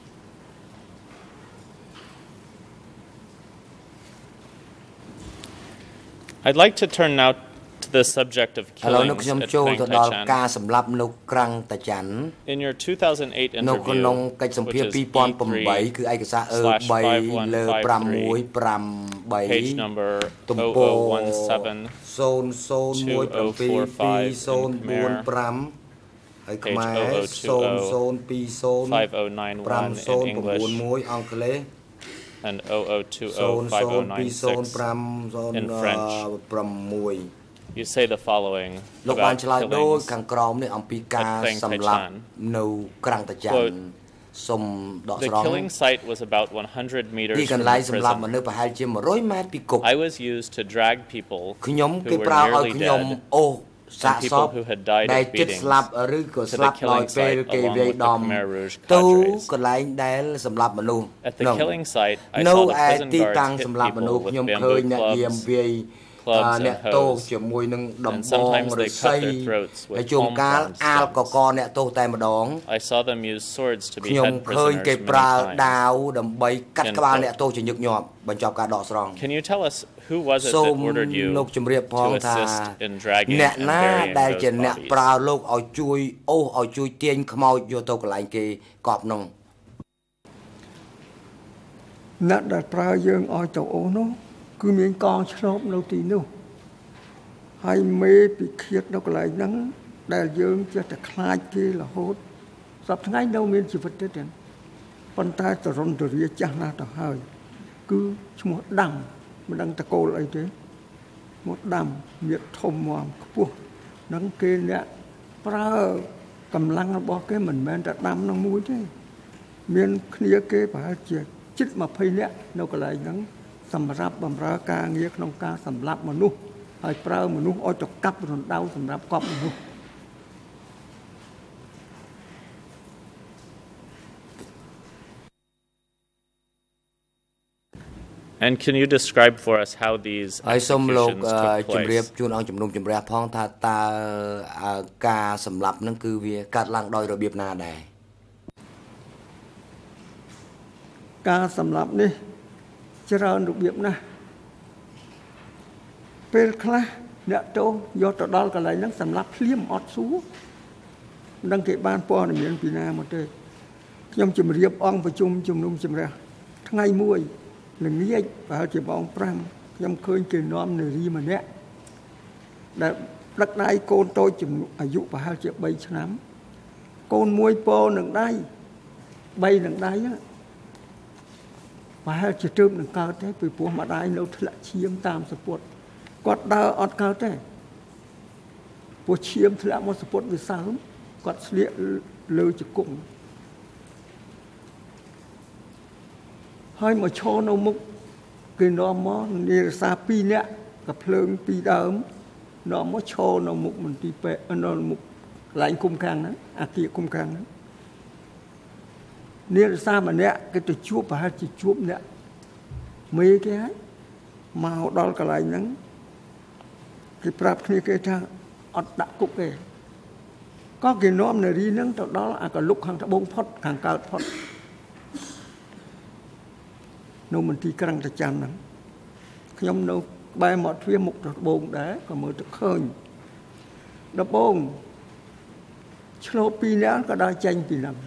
I'd like to turn now to the subject of killings at Prang Tachan. In your two thousand eight interview, which is E three slash five one five three, page number oh oh one seven, two oh four five in Khmer, page oh oh two oh, five oh nine one in English, and oh oh two oh, five oh nine six in French. You say the following about killings at Prang Tachan. Quote, the killing site was about one hundred meters from the prison. I was used to drag people who were nearly dead and people who had died of beatings to the killing site along with the Khmer Rouge cadres. At the killing site, I saw the prison guards hit people with bamboo clubs, clubs and hoes, and sometimes they cut their throats with palm frond stones. I saw them use swords to behead prisoners many times. Can you tell us who was it that ordered you to assist in dragging and burying those bodies? អ្នកដែលប្រើយើងឲ្យទៅអូនោះគឺមានកងឆ្លប់នៅទីនោះហើយមេពិឃាតនៅកន្លែងហ្នឹងដែលយើងចេះតែខ្លាចគេរហូតសប្តាហ៍ថ្ងៃនៅមានជីវិតទេប៉ុន្តែតរុនតរាចាស់ណាស់ទៅហើយគឺឈ្មោះដាំមិនដឹងតកូលអីទេមកដាំមានធំមកខ្ពស់ហ្នឹងគេអ្នកប្រើកម្លាំងរបស់គេមិនមែនតែដាំនឹងមួយទេមានគ្នាគេប្រហែលជាជិត20នាក់នៅកន្លែងហ្នឹងសម្រាប់បម្រើការងារក្នុងការសម្លាប់មនុស្សហើយប្រើមនុស្សឲ្យទៅកាប់រណ្ដៅសម្រាប់កប់មនុស្ស And can you describe for us how these executions took place? ជួនអង្គជំនុំជម្រះផងថាតើការសម្លាប់ហ្នឹងគឺវាកាត់ឡើងដោយរបៀបណាដែរការសម្លាប់នេះច្រើនរបៀបណាស់ពេលខ្លះអ្នកទោសយកទៅដល់កន្លែងហ្នឹងសម្លាប់ភ្លាមអត់សួរមិនដឹងគេបានព័ត៌មានពីណាមកទេខ្ញុំជម្រាបអង្គប្រជុំជំនុំជម្រះថ្ងៃមួយល្ងាចប្រហែលជាម៉ោង 5 ខ្ញុំឃើញគេនាំនារីម្នាក់ដែលដឹកដៃកូនតូចអាយុប្រហែលជា 3 ឆ្នាំកូនមួយពោនឹងដៃ 3 នឹងដៃ ប្រហែលជាទើបនឹងកើតទេពីព្រោះម្ដាយនៅធ្លាក់ឈាមតាមសពុតគាត់ដើរអត់កើតទេព្រោះឈាមធ្លាក់មកសពុតវាសើមគាត់ស្លៀកលើជង្គង់ហើយមកឈរនៅមុខគេនាំមកនារសា 2 នាក់ក៏ភ្លើង 2 ដើមនាំមកឈរនៅមុខមន្ទីរពេទ្យនៅមុខកន្លែងគុំខាងហ្នឹងអាគារគុំខាងហ្នឹង នារសាម្នាក់គេទៅជួបប្រហែលជាជួបអ្នកមេគេហើយមកដល់កន្លែងហ្នឹងគេប្រាប់គ្នាគេថាអត់ដាក់គុកទេក៏គេនាំនារីហ្នឹងទៅដល់អាកលុកខាងត្បូងផុតខាងកើតផុតនៅមន្ទីរក្រាំងតាចាំហ្នឹងខ្ញុំនៅក្បែរមាត់ទ្វារមុខត្បូងដែរក៏មើលទៅឃើញត្បូងឆ្លូប 2 នាក់ក៏ដើរចេញពីហ្នឹង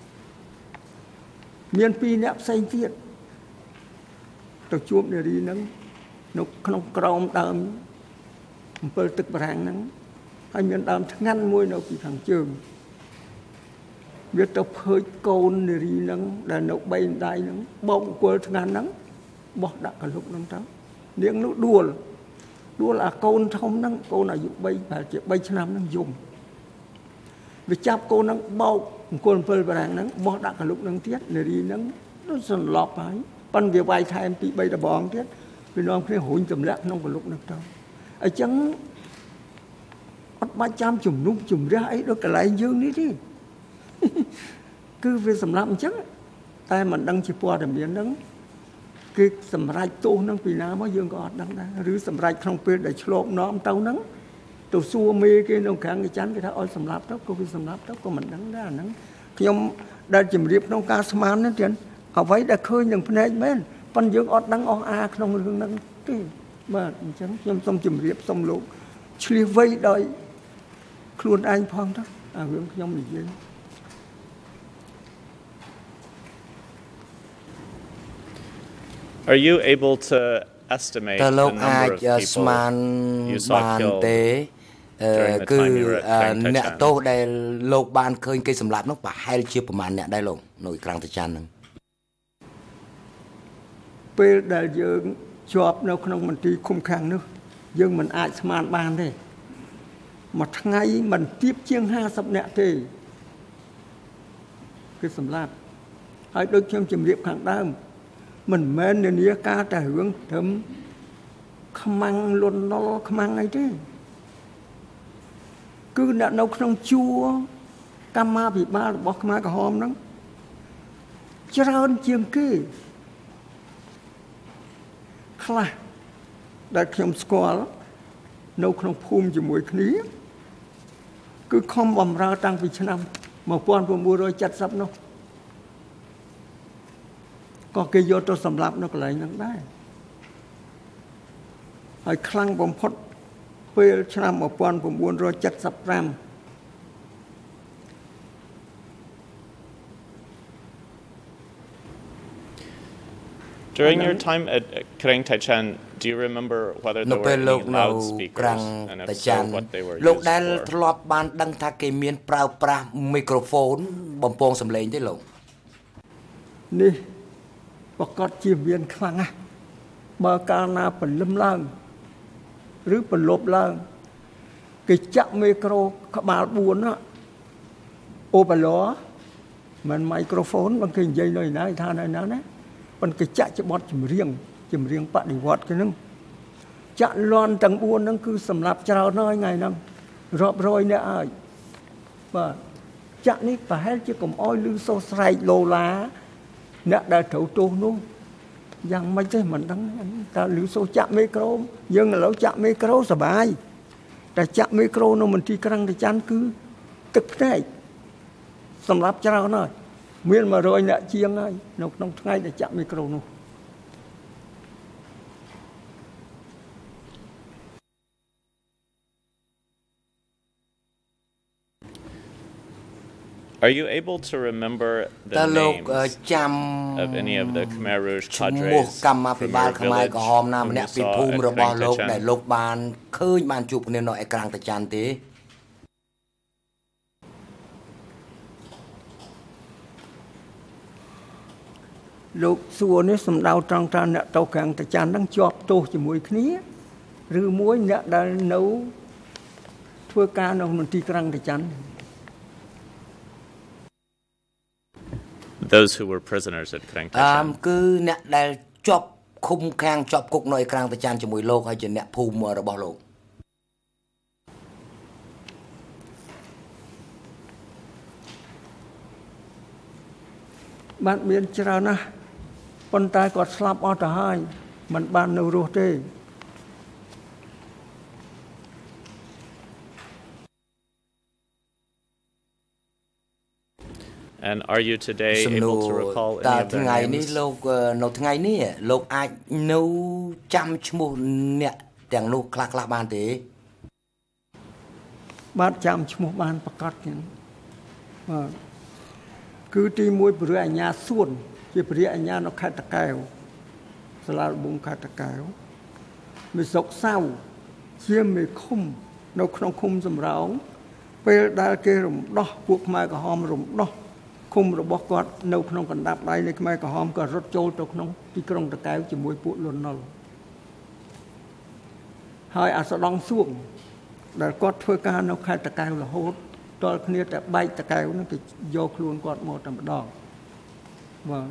មាន 2 អ្នកផ្សេងទៀតទៅជួបនារីហ្នឹងនៅក្នុងក្រោមដើមអំពិលទឹកបារាំងហ្នឹងហើយមានដើមថ្ងាន់មួយនៅពីខាងជើងវាទៅភើចកូននារីហ្នឹងដែលនៅបីដៃហ្នឹងបោកអង្គុលថ្ងាន់ហ្នឹងបោះដាក់កលុកហ្នឹងទៅនាងនោះដួលដួលអាកូនធំហ្នឹងកូនអាយុ 3 ប្រហែលជា 3 ឆ្នាំហ្នឹងយំវាចាប់កូនហ្នឹងបោក អង្គុលអំពិលបារាំងហ្នឹងបោះដាក់កលុកហ្នឹងទៀតនារីហ្នឹងដូចសន្លប់ហើយប៉ុន្តែវាវាយថែម 2 3 ដបងទៀតវានាំគ្នារុញទម្លាក់ក្នុងកលុកហ្នឹងទៅអញ្ចឹងអត់បាច់ចាំជំនុំជម្រះអីដូចកន្លែងយើងនេះទេ គឺវាសម្រាប់អញ្ចឹងតែមិនដឹងជាព័ត៌មានហ្នឹងគឺសម្រាប់ទោសហ្នឹងពីណាមកយើងក៏អត់ដឹងដែរឬសម្រាប់ក្នុងពេលដែលឆ្លប់នាំទៅហ្នឹង ទៅសួរមេគេនៅខាងច័ន្ទគេថាអត់សម្លាប់ទៅក៏វាសម្លាប់ទៅក៏មិនដឹងដែរអាហ្នឹងខ្ញុំដែលជម្រាបក្នុងការស្មាននេះទៀតអ្វីដែលឃើញនឹងភ្នែកមែនប៉ុន្តែយើងអត់ដឹងអស់អាក្នុងរឿងហ្នឹងទេបាទអញ្ចឹងខ្ញុំសូមជម្រាបសូមលោកឆ្លៀសវៃដោយខ្លួនឯងផងទៅអារឿងខ្ញុំនិយាយ Are you able to estimate the number of people you saw killed during the time you were at Krang Tachan? អ្នកទោសដែលលោកបានឃើញគេសម្លាប់នោះប្រហែលជាប្រមាណអ្នកដែរលោកនៅក្រាំងតាចាន់ហ្នឹងពេលដែលយើងជាប់នៅក្នុងមន្ទីរឃុំឃាំងនោះយើងមិនអាចស្មានបានទេមួយថ្ងៃមិនទៀបជាង 50 នាក់ទេគឺសម្លាប់ហើយដូចខ្ញុំជម្រាបខាងដើម មិនមែននានាការតែរឿងត្រឹមខ្មាំងលន់ណុលខ្មាំងអីទេគឺអ្នកនៅក្នុងជួរកម្មាភិបាលរបស់ខ្មែរក្រហមហ្នឹងច្រើនជាងគេខ្លះដែលខ្ញុំស្គាល់នៅក្នុងភូមិជាមួយគ្នាគឺខំបំរើតាំងពីឆ្នាំmột nghìn chín trăm bảy mươiនោះក៏គេយកទៅសម្លាប់នៅកន្លែងហ្នឹងដែរហើយខ្លាំងបំផុតពេលឆ្នាំmột nghìn chín trăm bảy mươi lăm During your time at Kreng Taichan, do you remember whether there were any loudspeakers and if so, what they were used for? លោកដែលធ្លាប់បានដឹងថាគេមានប្រើប្រាស់មីក្រូហ្វូនបំពងសំឡេងទេលោកនេះប្រកាសជាមានខ្លាំងណាស់បើកាលណាពលឹមឡើងឬប្រលប់ឡើងគេចាក់មីក្រូក្បាលបួនណាអូបាឡមិនមីក្រូហ្វូនបើគេនិយាយនៅណាថានៅណាណាប៉ុន្តែចាក់ច្បត់ចម្រៀងចម្រៀងបដិវត្តន៍គេហ្នឹងចាក់លន់ទាំងបួនហ្នឹងគឺសម្រាប់ច្រើនហើយថ្ងៃហ្នឹងរាប់រយនាក់ហើយបាទចាក់នេះប្រហែលជាកុំអោយឮសូរស្រែកឡូឡាអ្នកដែលត្រូវទោសនោះយ៉ាងម៉េចទេមិនដឹងតើឮសូរចាក់មីក្រូយើងឥឡូវចាក់មីក្រូសបាយតែចាក់មីក្រូនៅមន្ទីរក្រាំងតាចាន់គឺទឹកភ្នែកសម្រាប់ច្រើនហើយមានmột trămអ្នកជាងហើយនៅក្នុងថ្ងៃដែលចាក់មីក្រូនោះ Are you able to remember the names of any of the Khmer Rouge cadres from your village whom you saw at Kreng Taichan? លោកបានឃើញបានជួបគ្នានៅឯក្រាំងតាចាន់ទេលោកសួរនេះសំដៅត្រង់ថាអ្នកទៅក្រាំងតាចាន់ហ្នឹងជាប់ទោសជាមួយគ្នាឬមួយអ្នកដែលនៅធ្វើការនៅមន្ទីរក្រាំងតាចាន់ Those who were prisoners at Kreng Taichan គឺអ្នកដែលជាប់ឃុំខាំងជាប់គុកនៅឯក្រាំងតាចាន់ជាមួយលោកហើយជាអ្នកភូមិរបស់លោកបានមានច្រើនណាស់ប៉ុន្តែគាត់ស្លាប់អស់ទៅហើយមិនបាននៅរស់ទេ And are you today able to recall any of their ថ្ងៃនេះ names? លោកនៅថ្ងៃនេះលោកអាចនៅចាំឈ្មោះអ្នកទាំងនោះខ្លះខ្លះបានទេបាទចាំឈ្មោះបានប្រកាសហ្នឹងបាទគឺទីមួយព្រះអញ្ញាសួនជាព្រះអញ្ញានៅខេត្តតាកែវសាលាដំបងខេត្តតាកែវមានសុកសៅជាមេឃុំនៅក្នុងឃុំសំរោងពេលដែលគេរំដោះពួកខ្មែរក្រហមរំដោះឃុំរបស់គាត់នៅក្នុងកណ្ដាប់ដៃនៃខ្មែរក្រហមក៏រត់ចូលទៅក្នុងទីក្រុងតាកែវជាមួយពួកលន់នល់ហើយអាសដងសួងដែលគាត់ធ្វើការនៅខេត្តតាកែវរហូតតលគ្នាតែបែកតាកែវហ្នឹងគេយកខ្លួនគាត់មកតែម្ដងបាទ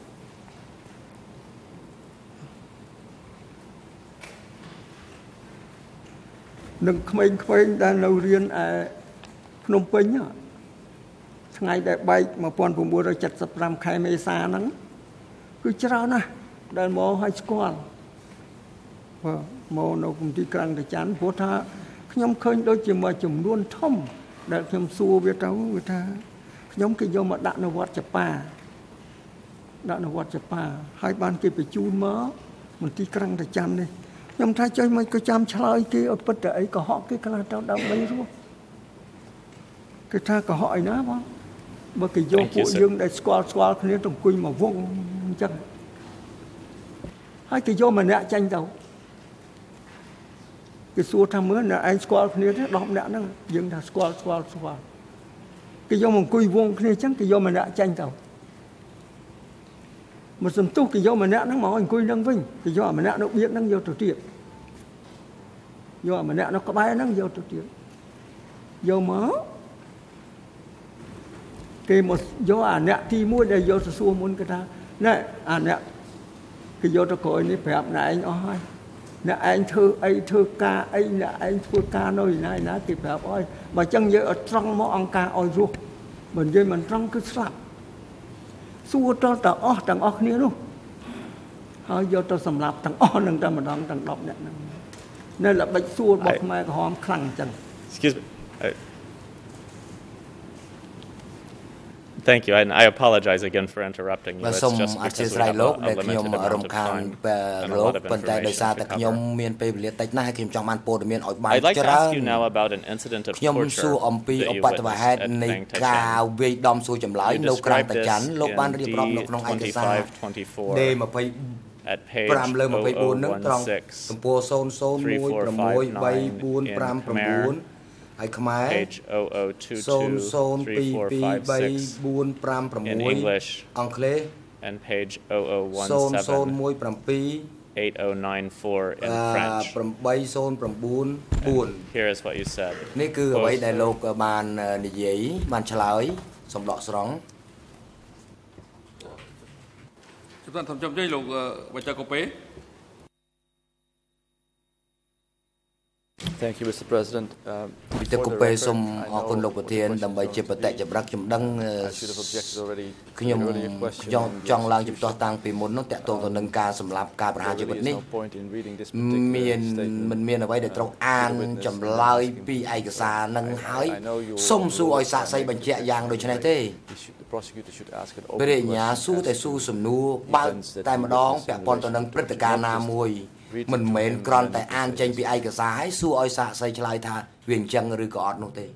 នឹងក្មេងៗដែលនៅរៀនឯភ្នំពេញថ្ងៃដែលបែកmột nghìn chín trăm bảy mươi lămខែមេសាហ្នឹងគឺច្រើនណាស់ដែលមកឲ្យស្គាល់បាទមកនៅមន្ទីរក្រាំងតាចាន់ព្រោះថាខ្ញុំឃើញដូចជាមួយចំនួនធំដែលខ្ញុំសួរវាទៅវាថាខ្ញុំគេយកមកដាក់នៅវត្តចប៉ាដាក់នៅវត្តចប៉ាហើយបានគេបញ្ជូនមកមន្ទីរក្រាំងតាចាន់នេះខ្ញុំថាចុះមិនក៏ចាំឆ្លើយគេឲ្យពិតតែអីក៏ហក់គេខ្លះទៅដើម្បីរស់គេថាក៏ហក់ឯណាបងបើគេយកពួកយើងដែលស្គាល់ស្គាល់គ្នាទៅអង្គុយមកវងអញ្ចឹងហើយគេយកម្នាក់ចាញ់ទៅគេសួរថាមើលអ្នកឯងស្គាល់គ្នាទេដប់អ្នកហ្នឹងយើងថាស្គាល់ស្គាល់ស្គាល់គេយកមកអង្គុយវងគ្នាអញ្ចឹងគេយកម្នាក់ចាញ់ទៅមកសំទុះគេយកម្នាក់ហ្នឹងមកអង្គុយនឹងវិញគេយកម្នាក់នៅបៀកហ្នឹងយកទៅទៀតយកម្នាក់នៅក្បែរហ្នឹងយកទៅទៀតយកមកគេមកយកអាអ្នកទីមួយដែលយកទៅសួរមុនគេថាណែអាអ្នកគេយកទៅក្រោយនេះប្រាប់ណែឯងអស់ហើយអ្នកឯងធ្វើអីធ្វើការអីអ្នកឯងធ្វើការនៅណាណាគេប្រាប់អស់បើចឹងយើងអត់ត្រង់មកអង្គការឲ្យរស់បើនិយាយមិនត្រង់គឺស្លាប់សួរតតអស់ទាំងអស់គ្នានោះហហើយយកទៅសម្រាប់ទាំងអស់នឹងតែម្ដងទាំងដប់អ្នកហ្នឹងនៅល្បិចសួររបស់ខ្មែរក្រហមខ្លាំងអញ្ចឹង Excuse me. I, thank you, and I apologize again for interrupting you. It's just because we have a, a limited amount of time and a lot of information to cover. I'd like to ask you now about an incident of torture that you witnessed at Phang Tachan. You described this in D twenty-five twenty-four at page zero zero one six, three four five nine in Khmer, page zero zero two two, three four five six in English, and page zero zero one seven, eight zero nine four in French. And here is what you said. Thank you, Mister President. Um, ពីទឹកកូពេសូមអរគុណលោកប្រធានដើម្បីជាបតិចម្រាស់ខ្ញុំដឹងខ្ញុំខ្ញុំចង់ឡើងជំទាស់តាំងពីមុននោះតកតងទៅនឹងការសម្លាប់ការប្រហារជីវិតនេះមានមិនមានអ្វីដែលត្រូវអានចម្លើយពីឯកសារនឹងហើយសូមសួរឲ្យសាកសីបញ្ជាក់យ៉ាងដូចនេះទេព្រះរាជអាជ្ញាសួរតែសួរសំណួរបើកតែម្ដងពាក់ព័ន្ធទៅនឹងព្រឹត្តិការណ៍ណាមួយមិនមែនគ្រាន់តែអានចេញពីឯកសារហើយសួរឲ្យសាកសីឆ្លើយថាវាអញ្ចឹងឬក៏អត់នោះទេ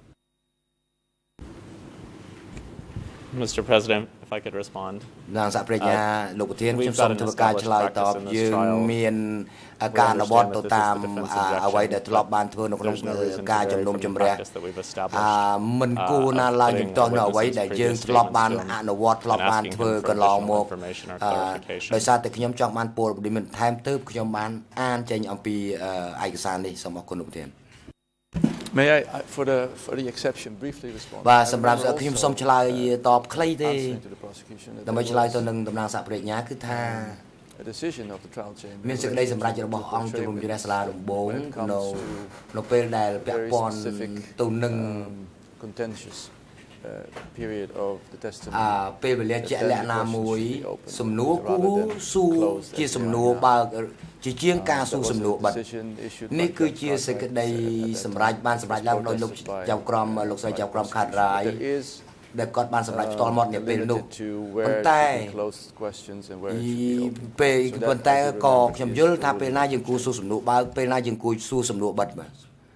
Mister President, if I could respond. នាងសហប្រញ្ញាលោកប្រធានខ្ញុំសូមធ្វើការឆ្លើយតបយើងមានការអនុវត្តទៅតាមអ្វីដែលធ្លាប់បានធ្វើនៅក្នុងការជំនុំជម្រះមិនគួរណាឡើងជំទាស់នៅអ្វីដែលយើងធ្លាប់បានអនុវត្តធ្លាប់បានធ្វើកន្លងមកដោយសារតែខ្ញុំចង់បានពលវិមានបន្ថែមទៅខ្ញុំបានអានចេញអំពីឯកសារនេះសូមអរគុណលោកប្រធាន May I, for the for the exception, briefly respond? បាទសម្រាប់ខ្ញុំសូមឆ្លើយតបខ្លីទេដើម្បីឆ្លើយទៅនឹងតំណាងសហប្រញ្ញាគឺថាមានសេចក្តីសម្រេចរបស់អង្គជំនុំជម្រះសាលាដំបូងនៅនៅពេលដែលពាក់ព័ន្ធទៅនឹង period of the testimony អាពេលវេលាជាក់លាក់ណាមួយសំណួរគួរសួរជាសំណួរបើកជាជាងការសួរសំណួរបិទនេះគឺជាសេចក្តីសម្រេចបានសម្រេចឡើងដោយលោកចៅក្រមលោកស្រីចៅក្រមខាត់រាយដែលគាត់បានសម្រេចផ្ទាល់មាត់នាពេលនោះប៉ុន្តែពេលប៉ុន្តែក៏ខ្ញុំយល់ថាពេលណាយើងគួរសួរសំណួរបើកពេលណាយើងគួរសួរសំណួរបិទបាទ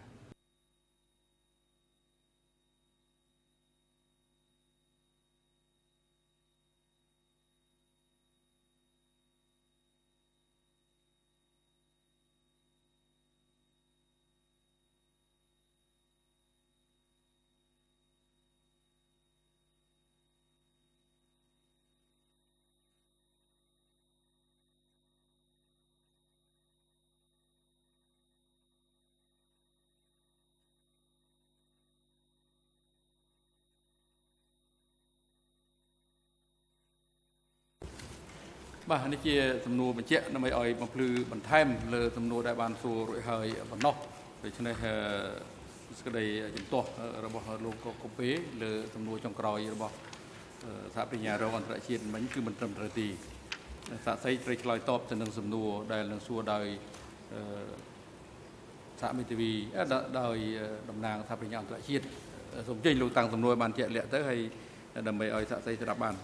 បាទនេះជាសំណួរបញ្ជាក់ដើម្បីឲ្យបំភ្លឺបន្ថែមលើសំណួរដែលបានសួររួចហើយបំណោះដូច្នេះសេចក្តីជំទាស់របស់លោកកូពេលើសំណួរចុងក្រោយរបស់សហប្រញ្ញារងអន្តរជាតិមិញគឺមិនត្រឹមត្រូវទេសាកសីត្រូវឆ្លើយតបទៅនឹងសំណួរដែលនឹងសួរដោយសហមេធាវីដោយតំណាងសហប្រញ្ញាអន្តរជាតិសូមចេញលោកតាំងសំណួរបានជាក់លាក់ទៅហើយដើម្បីឲ្យសាកសីស្ដាប់បាន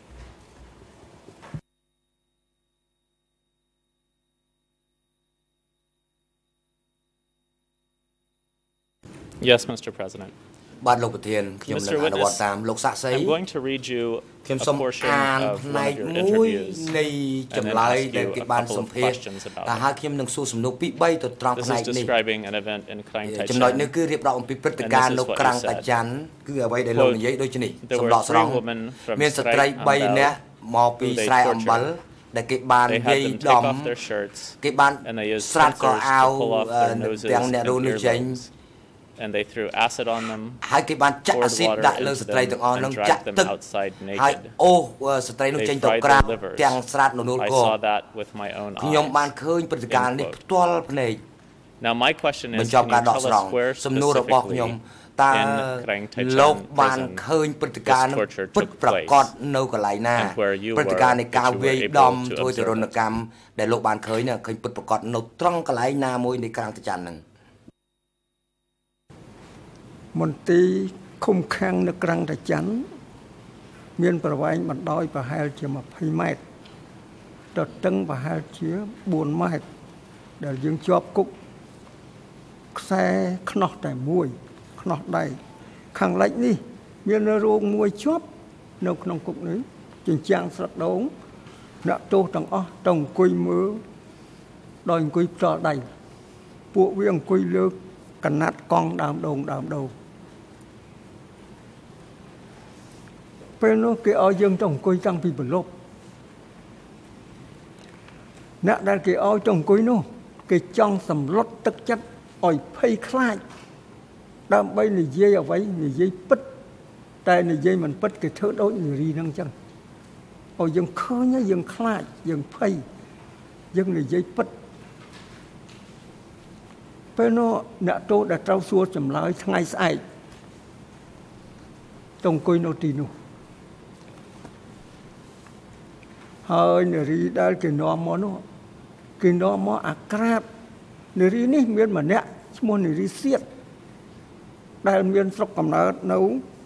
Yes, Mister President. បាទលោកប្រធានខ្ញុំនឹងអនុវត្តតាមលោកសាក់សី I'm going to read you ខ្ញុំសូមអានផ្នែកមួយនៃចម្លើយដែលគេបានសម្ភាសតែហើយខ្ញុំនឹងសួរសំណួរពីរបីទៅត្រង់ផ្នែកនេះចំណុចនេះគឺរៀបរាប់អំពីព្រឹត្តិការណ៍នៅក្រាំងតាច័ន្ទគឺអ្វីដែលលោកនិយាយដូចនេះសំដកស្រង់មានស្ត្រីបីនាក់មកពីស្រែអំបិលដែលគេបានយាយដំគេបានស្រាត់កោអាវទាំងអ្នករូនេះចេញ and they threw acid on them ហើយគេបានចាក់អាស៊ីតដាក់លើស្ត្រីទាំងអស់នឹងចាក់ទឹកហើយអូស្ត្រីនោះចេញទៅក្រៅទាំងស្រាត់ននូលកខ្ញុំបានឃើញព្រឹត្តិការណ៍នេះផ្ទាល់ភ្នែក Now my question is បញ្ចប់ការដកស្រង់សំណួររបស់ខ្ញុំត in Krang Tachan prison this torture took place, and where you were, that you were able to observe it. ដែលលោកបានឃើញឃើញពិតប្រាកដនៅត្រង់កន្លែងណាមួយនៃក្រាំងតាចាន់ហ្នឹងមន្ទីរឃុំឃាំងនៅក្រាំងតាចាន់មានប្រវែងបណ្ដោយប្រហែលជា20ម៉ែត្រទទឹងប្រហែលជា4ម៉ែត្រដែលយើងជាប់គុកខ្សែខ្នោះតែមួយខ្នោះដៃខាងលិចនេះមានរោងមួយជាប់នៅក្នុងគុកនេះជញ្ជាំងស្លឹកដូងអ្នកទោសទាំងអស់ទៅអង្គុយមើលដោយអង្គុយផ្ទាល់ដៃពួកវាអង្គុយលើកណាត់កង់ដើមដូងដើមដូងពេលនោះគេឲ្យយើងទៅអង្គុយតាំងពីប្រឡប់អ្នកដែលគេឲ្យទៅអង្គុយនោះគេចង់សម្លុតទឹកចិត្តឲ្យភ័យខ្លាចដើម្បីនិយាយអ្វីនិយាយពិតតែនិយាយមិនពិតគេធ្វើដូចនារីហ្នឹងចឹងឲ្យយើងឃើញយើងខ្លាចយើងភ័យយើងនិយាយពិតពេលនោះអ្នកទោសដែលត្រូវសួរចម្លើយថ្ងៃស្អែកទៅអង្គុយនៅទីនោះហើយនារីដែលគេនាំមកនោះគេនាំមកអាក្រាតនារីនេះមានម្នាក់ឈ្មោះនារីសៀតដែលមានស្រុកកំណើតនៅ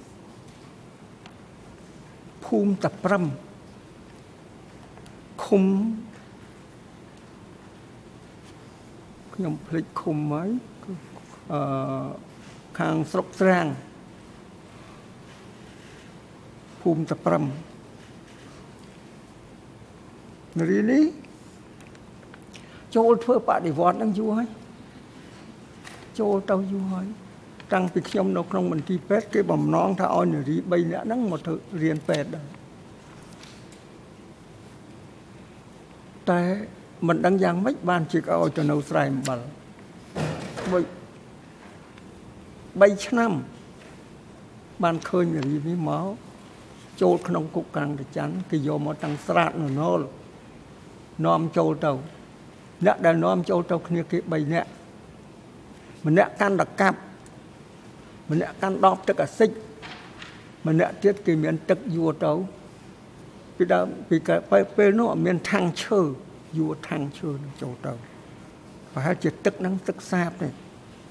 ភូមិតាប្រឹមឃុំខ្ញុំភ្លេចឃុំហើយអឺខាងស្រុកស្រាងភូមិតាប្រឹមនារីនេះចូលធ្វើបដិវត្តន៍នឹងយូរហើយចូលទៅយូរហើយតាំងពីខ្ញុំនៅក្នុងមន្ទីរពេទ្យគេបំណងថាឲ្យនារី3នាក់ហ្នឹងមកធ្វើរៀនពេទ្យដែរតែមិនដឹងយ៉ាងម៉េចបានជាឲ្យទៅនៅស្រែអំបិលមួយ3ឆ្នាំបានឃើញនារីនេះមកចូលក្នុងគុកក្រាំងតាចាន់គេយកមកតាំងស្រាតនណលនាំចូលទៅអ្នកដែលនាំចូលទៅគ្នាគេ3នាក់ម្នាក់កាន់ដកាប់ម្នាក់កាន់ដបទឹកអាស៊ីតម្នាក់ទៀតគេមានទឹកយួរទៅពីដើមពីពេលនោះមានថាំងឈើយួរថាំងឈើនឹងចូលទៅប្រហែលជាទឹកហ្នឹងទឹកសាបទេ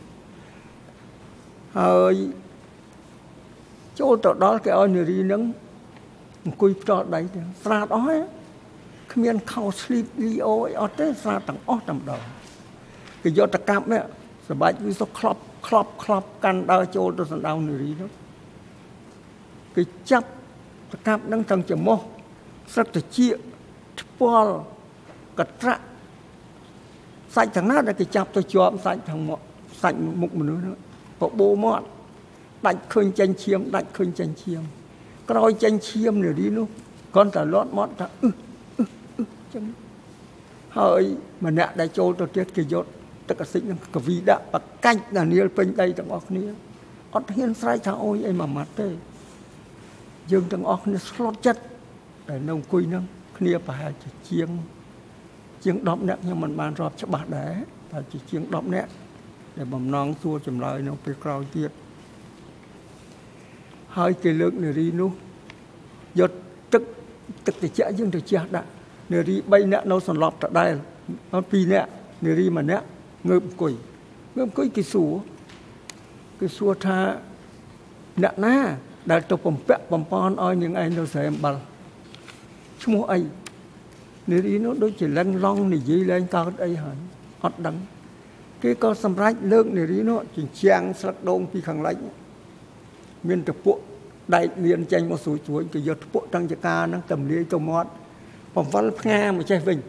ហើយចូលទៅដល់គេឲ្យនារីហ្នឹងអង្គុយផ្ទាល់ដៃទៅស្រាតអស់ហើយគ្មានខោស្លីបលីអូអីអត់ទេស្រាតទាំងអស់តែម្ដងគេយកតកាប់នេះសម្បាច់វាសុខក្លប់ក្លប់ក្លប់កាន់ដើរចូលទៅសណ្ដោនារីនោះគេចាប់តកាប់ហ្នឹងទាំងច្រមុះស្លឹកត្រចៀកថ្ពាល់កត្រាក់សាច់ទាំងណាដែលគេចាប់ទៅជាប់សាច់ទាំងមកសាច់មុខមនុស្សនោះបបោមាត់ដាច់ឃើញចេញឈាមដាច់ឃើញចេញឈាមក្រោយចេញឈាមនារីនោះគាត់តែលាត់មាត់ថាអឺអឺអឺចឹងហើយម្នាក់ដែលចូលទៅទៀតគេយកទឹកអាស៊ីតនឹងកវីដាក់បកាច់ដានីលពេញដីទាំងអស់គ្នាអត់ហ៊ានស្រែកថាអូយអីមួយម៉ាត់ទេយើងទាំងអស់គ្នាស្លុតចិត្តតែនៅអង្គុយហ្នឹងគ្នាប្រហែលជាជាងជាង10នាក់ខ្ញុំមិនបានរាប់ច្បាស់ដែរតែជាជាង10នាក់ដែលបំណងសួរចម្លើយនៅពេលក្រោយទៀតហើយគេលើកនារីនោះយកទឹកទឹកត្រជាក់យើងទៅជះដាក់នារី3នាក់នៅសន្លប់ដដែល2នាក់នារីម្នាក់ងើបអង្គុយងើបអង្គុយគេសួរគេសួរថាអ្នកណាដែលទៅបំពាក់បំពន់ឲ្យនាងឯងនៅស្រែអំបិលឈ្មោះអីនារីនោះដូចជាលឹងឡង់និយាយលែងកើតអីហើយអត់ដឹងគេក៏សម្រេចលើកនារីនោះជញ្ជាំងស្លឹកដូងពីខាងលិចមានតពួកដែកលៀនចេញមកស្រួយស្រួយគេយកតពួកតាំងចកាហ្នឹងតម្លាយទៅមាត់បំវល់ផ្ងាមកចេះវិញ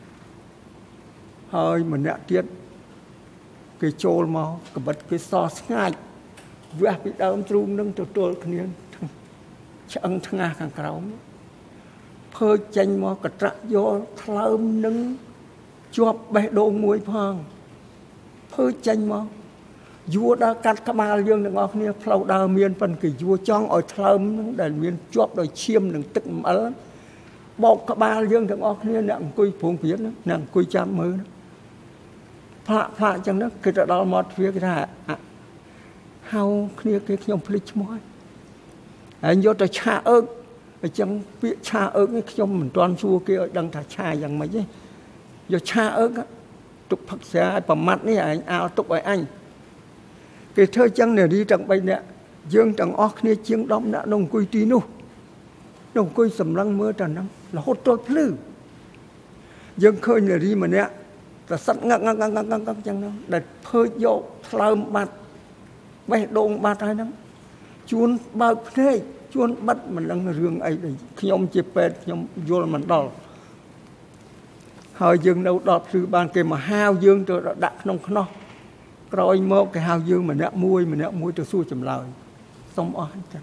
ហើយម្នាក់ទៀតគេចូលមកកបិតគេសស្ងាច់វះពីដើមទ្រូងនឹងទៅទល់គ្នាឆ្អឹងថ្ងាសខាងក្រោមភើចេញមកកត្រាក់យកថ្លើមនឹងជាប់បេះដូងមួយផងភើចេញមកយួរដល់កាត់ក្បាលយើងទាំងអស់គ្នាផ្លូវដើរមានប៉ុន្តែគេយួរចង់ឲ្យថ្លើមនឹងដែលមានជាប់ដោយឈាមនឹងទឹកអំអិលបោកក្បាលយើងទាំងអស់គ្នាអ្នកអង្គុយប្រងព្រានអ្នកអង្គុយចាំមើលផ្លាក់ផ្លាក់អញ្ចឹងណាគេទៅដល់មាត់ទ្វារគេថា hao kia cái nhom phịch môi anh vô ta cha ớt chẳng biết cha ớt cái nhom mình toàn xua kia đang thà chaอย่างmấy chứ vô cha ớt á tục Phật sẽ bẩm mặt này anh ao tục ở anh cái thơ chẳng này đi chẳng bay nè dương chẳng óc kia chiếng đom đã nông cùi tí nu nông cùi sầm lăng mưa tràn năm là hốt trôi lư dương khơi này đi mà nè ta sắt ngắc ngắc ngắc ngắc ngắc ngắc chẳng nó để phơi vô thơm bát bay đồn bát hai năm chuôn bao thế chuôn bắt mình đang rương ấy để khi ông chụp về khi ông vô là mình đỏ hơi dương đâu đọt sư ban kia mà hao dương tôi đã đặt nông nó rồi một cái hao dương mình đã muôi mình đã muôi từ xuôi chầm lời xong ở hết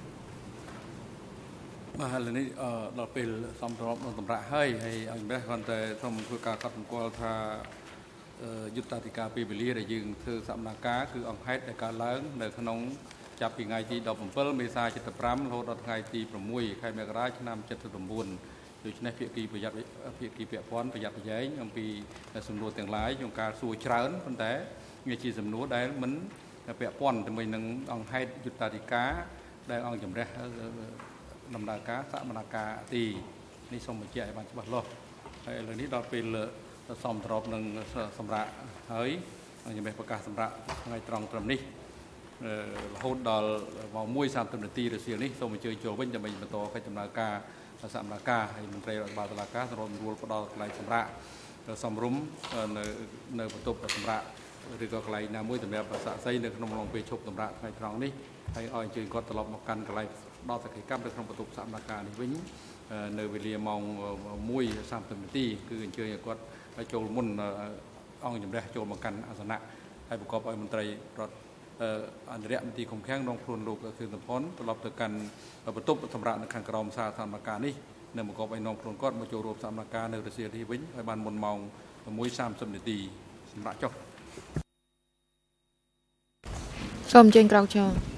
mà lần này đọt về xong rồi nó tầm rạ hơi hay anh bé còn tại trong khu cà cắt qua thaยุติการปีบิลีได้ยืนคือสัมนาคาคือองค์ให้ในการเลี้ยงในขนมจับปีไงที่ดอกผมเปิลเมษาจิตพรำโหดไงที่ประมุยใครเมกราชนำจิตสมบูรณ์โดยเฉพาะเพียกีประหยัดเพียกีเปียพรประหยัดประหยัดยังปีสมรวจแต่งหลายยังการสู้เชิญคนแต่เงี้ยจีสมรวจได้เหมือนเปียพรแต่ไม่นั่งองค์ให้ยุติการได้องค์จำเริญนำนาคาสัมนาคาตีนี่สมมติใจบางฉบับโลกไอ้เรื่องนี้เราเป็นสมทบหนึ่งสำระเฮ้ยยังเป็นประกาศสำระไงตรองตรมนี้โหดดอลมองมุ้ยสามตัวหนึ่งตีหรือเสียนี้ส่งไปเจอโจวิ่งจะไปมาโตใครจำนากาสามนากาให้มันเตะบาตลากาสรมรัวดอลไกลสำระสมรุมในในประตูสำระหรือก็ไกลน้ำมุ้ยแต่แบบภาษาไซในขนมลงไปชกสำระไงตรองนี้ให้อ้อยเจอก็ตลบมากันไกลดอลสกิลกัมในขนมประตูสามนากาในวิ่งในเวลีมองมุ้ยสามตัวหนึ่งตีคือเจออย่างก็โจลมุนองอย่างแรกโจลมากันอาสนะให้ประกอบไอ้มนตรีรถอันเรียมตีคมแข้งรองพลุนลูกก็คือสมพรตลอดต่อกันประตูสำราญในขันกรอมซาสามการนี้ในประกอบไอ้น้องพลุนก็มาโจรวมสามการในรัสเซียที่วิ่งไอ้บ้านมนมองมวยสามสมเด็จตีสำราญจบส้มเจนกราวจอ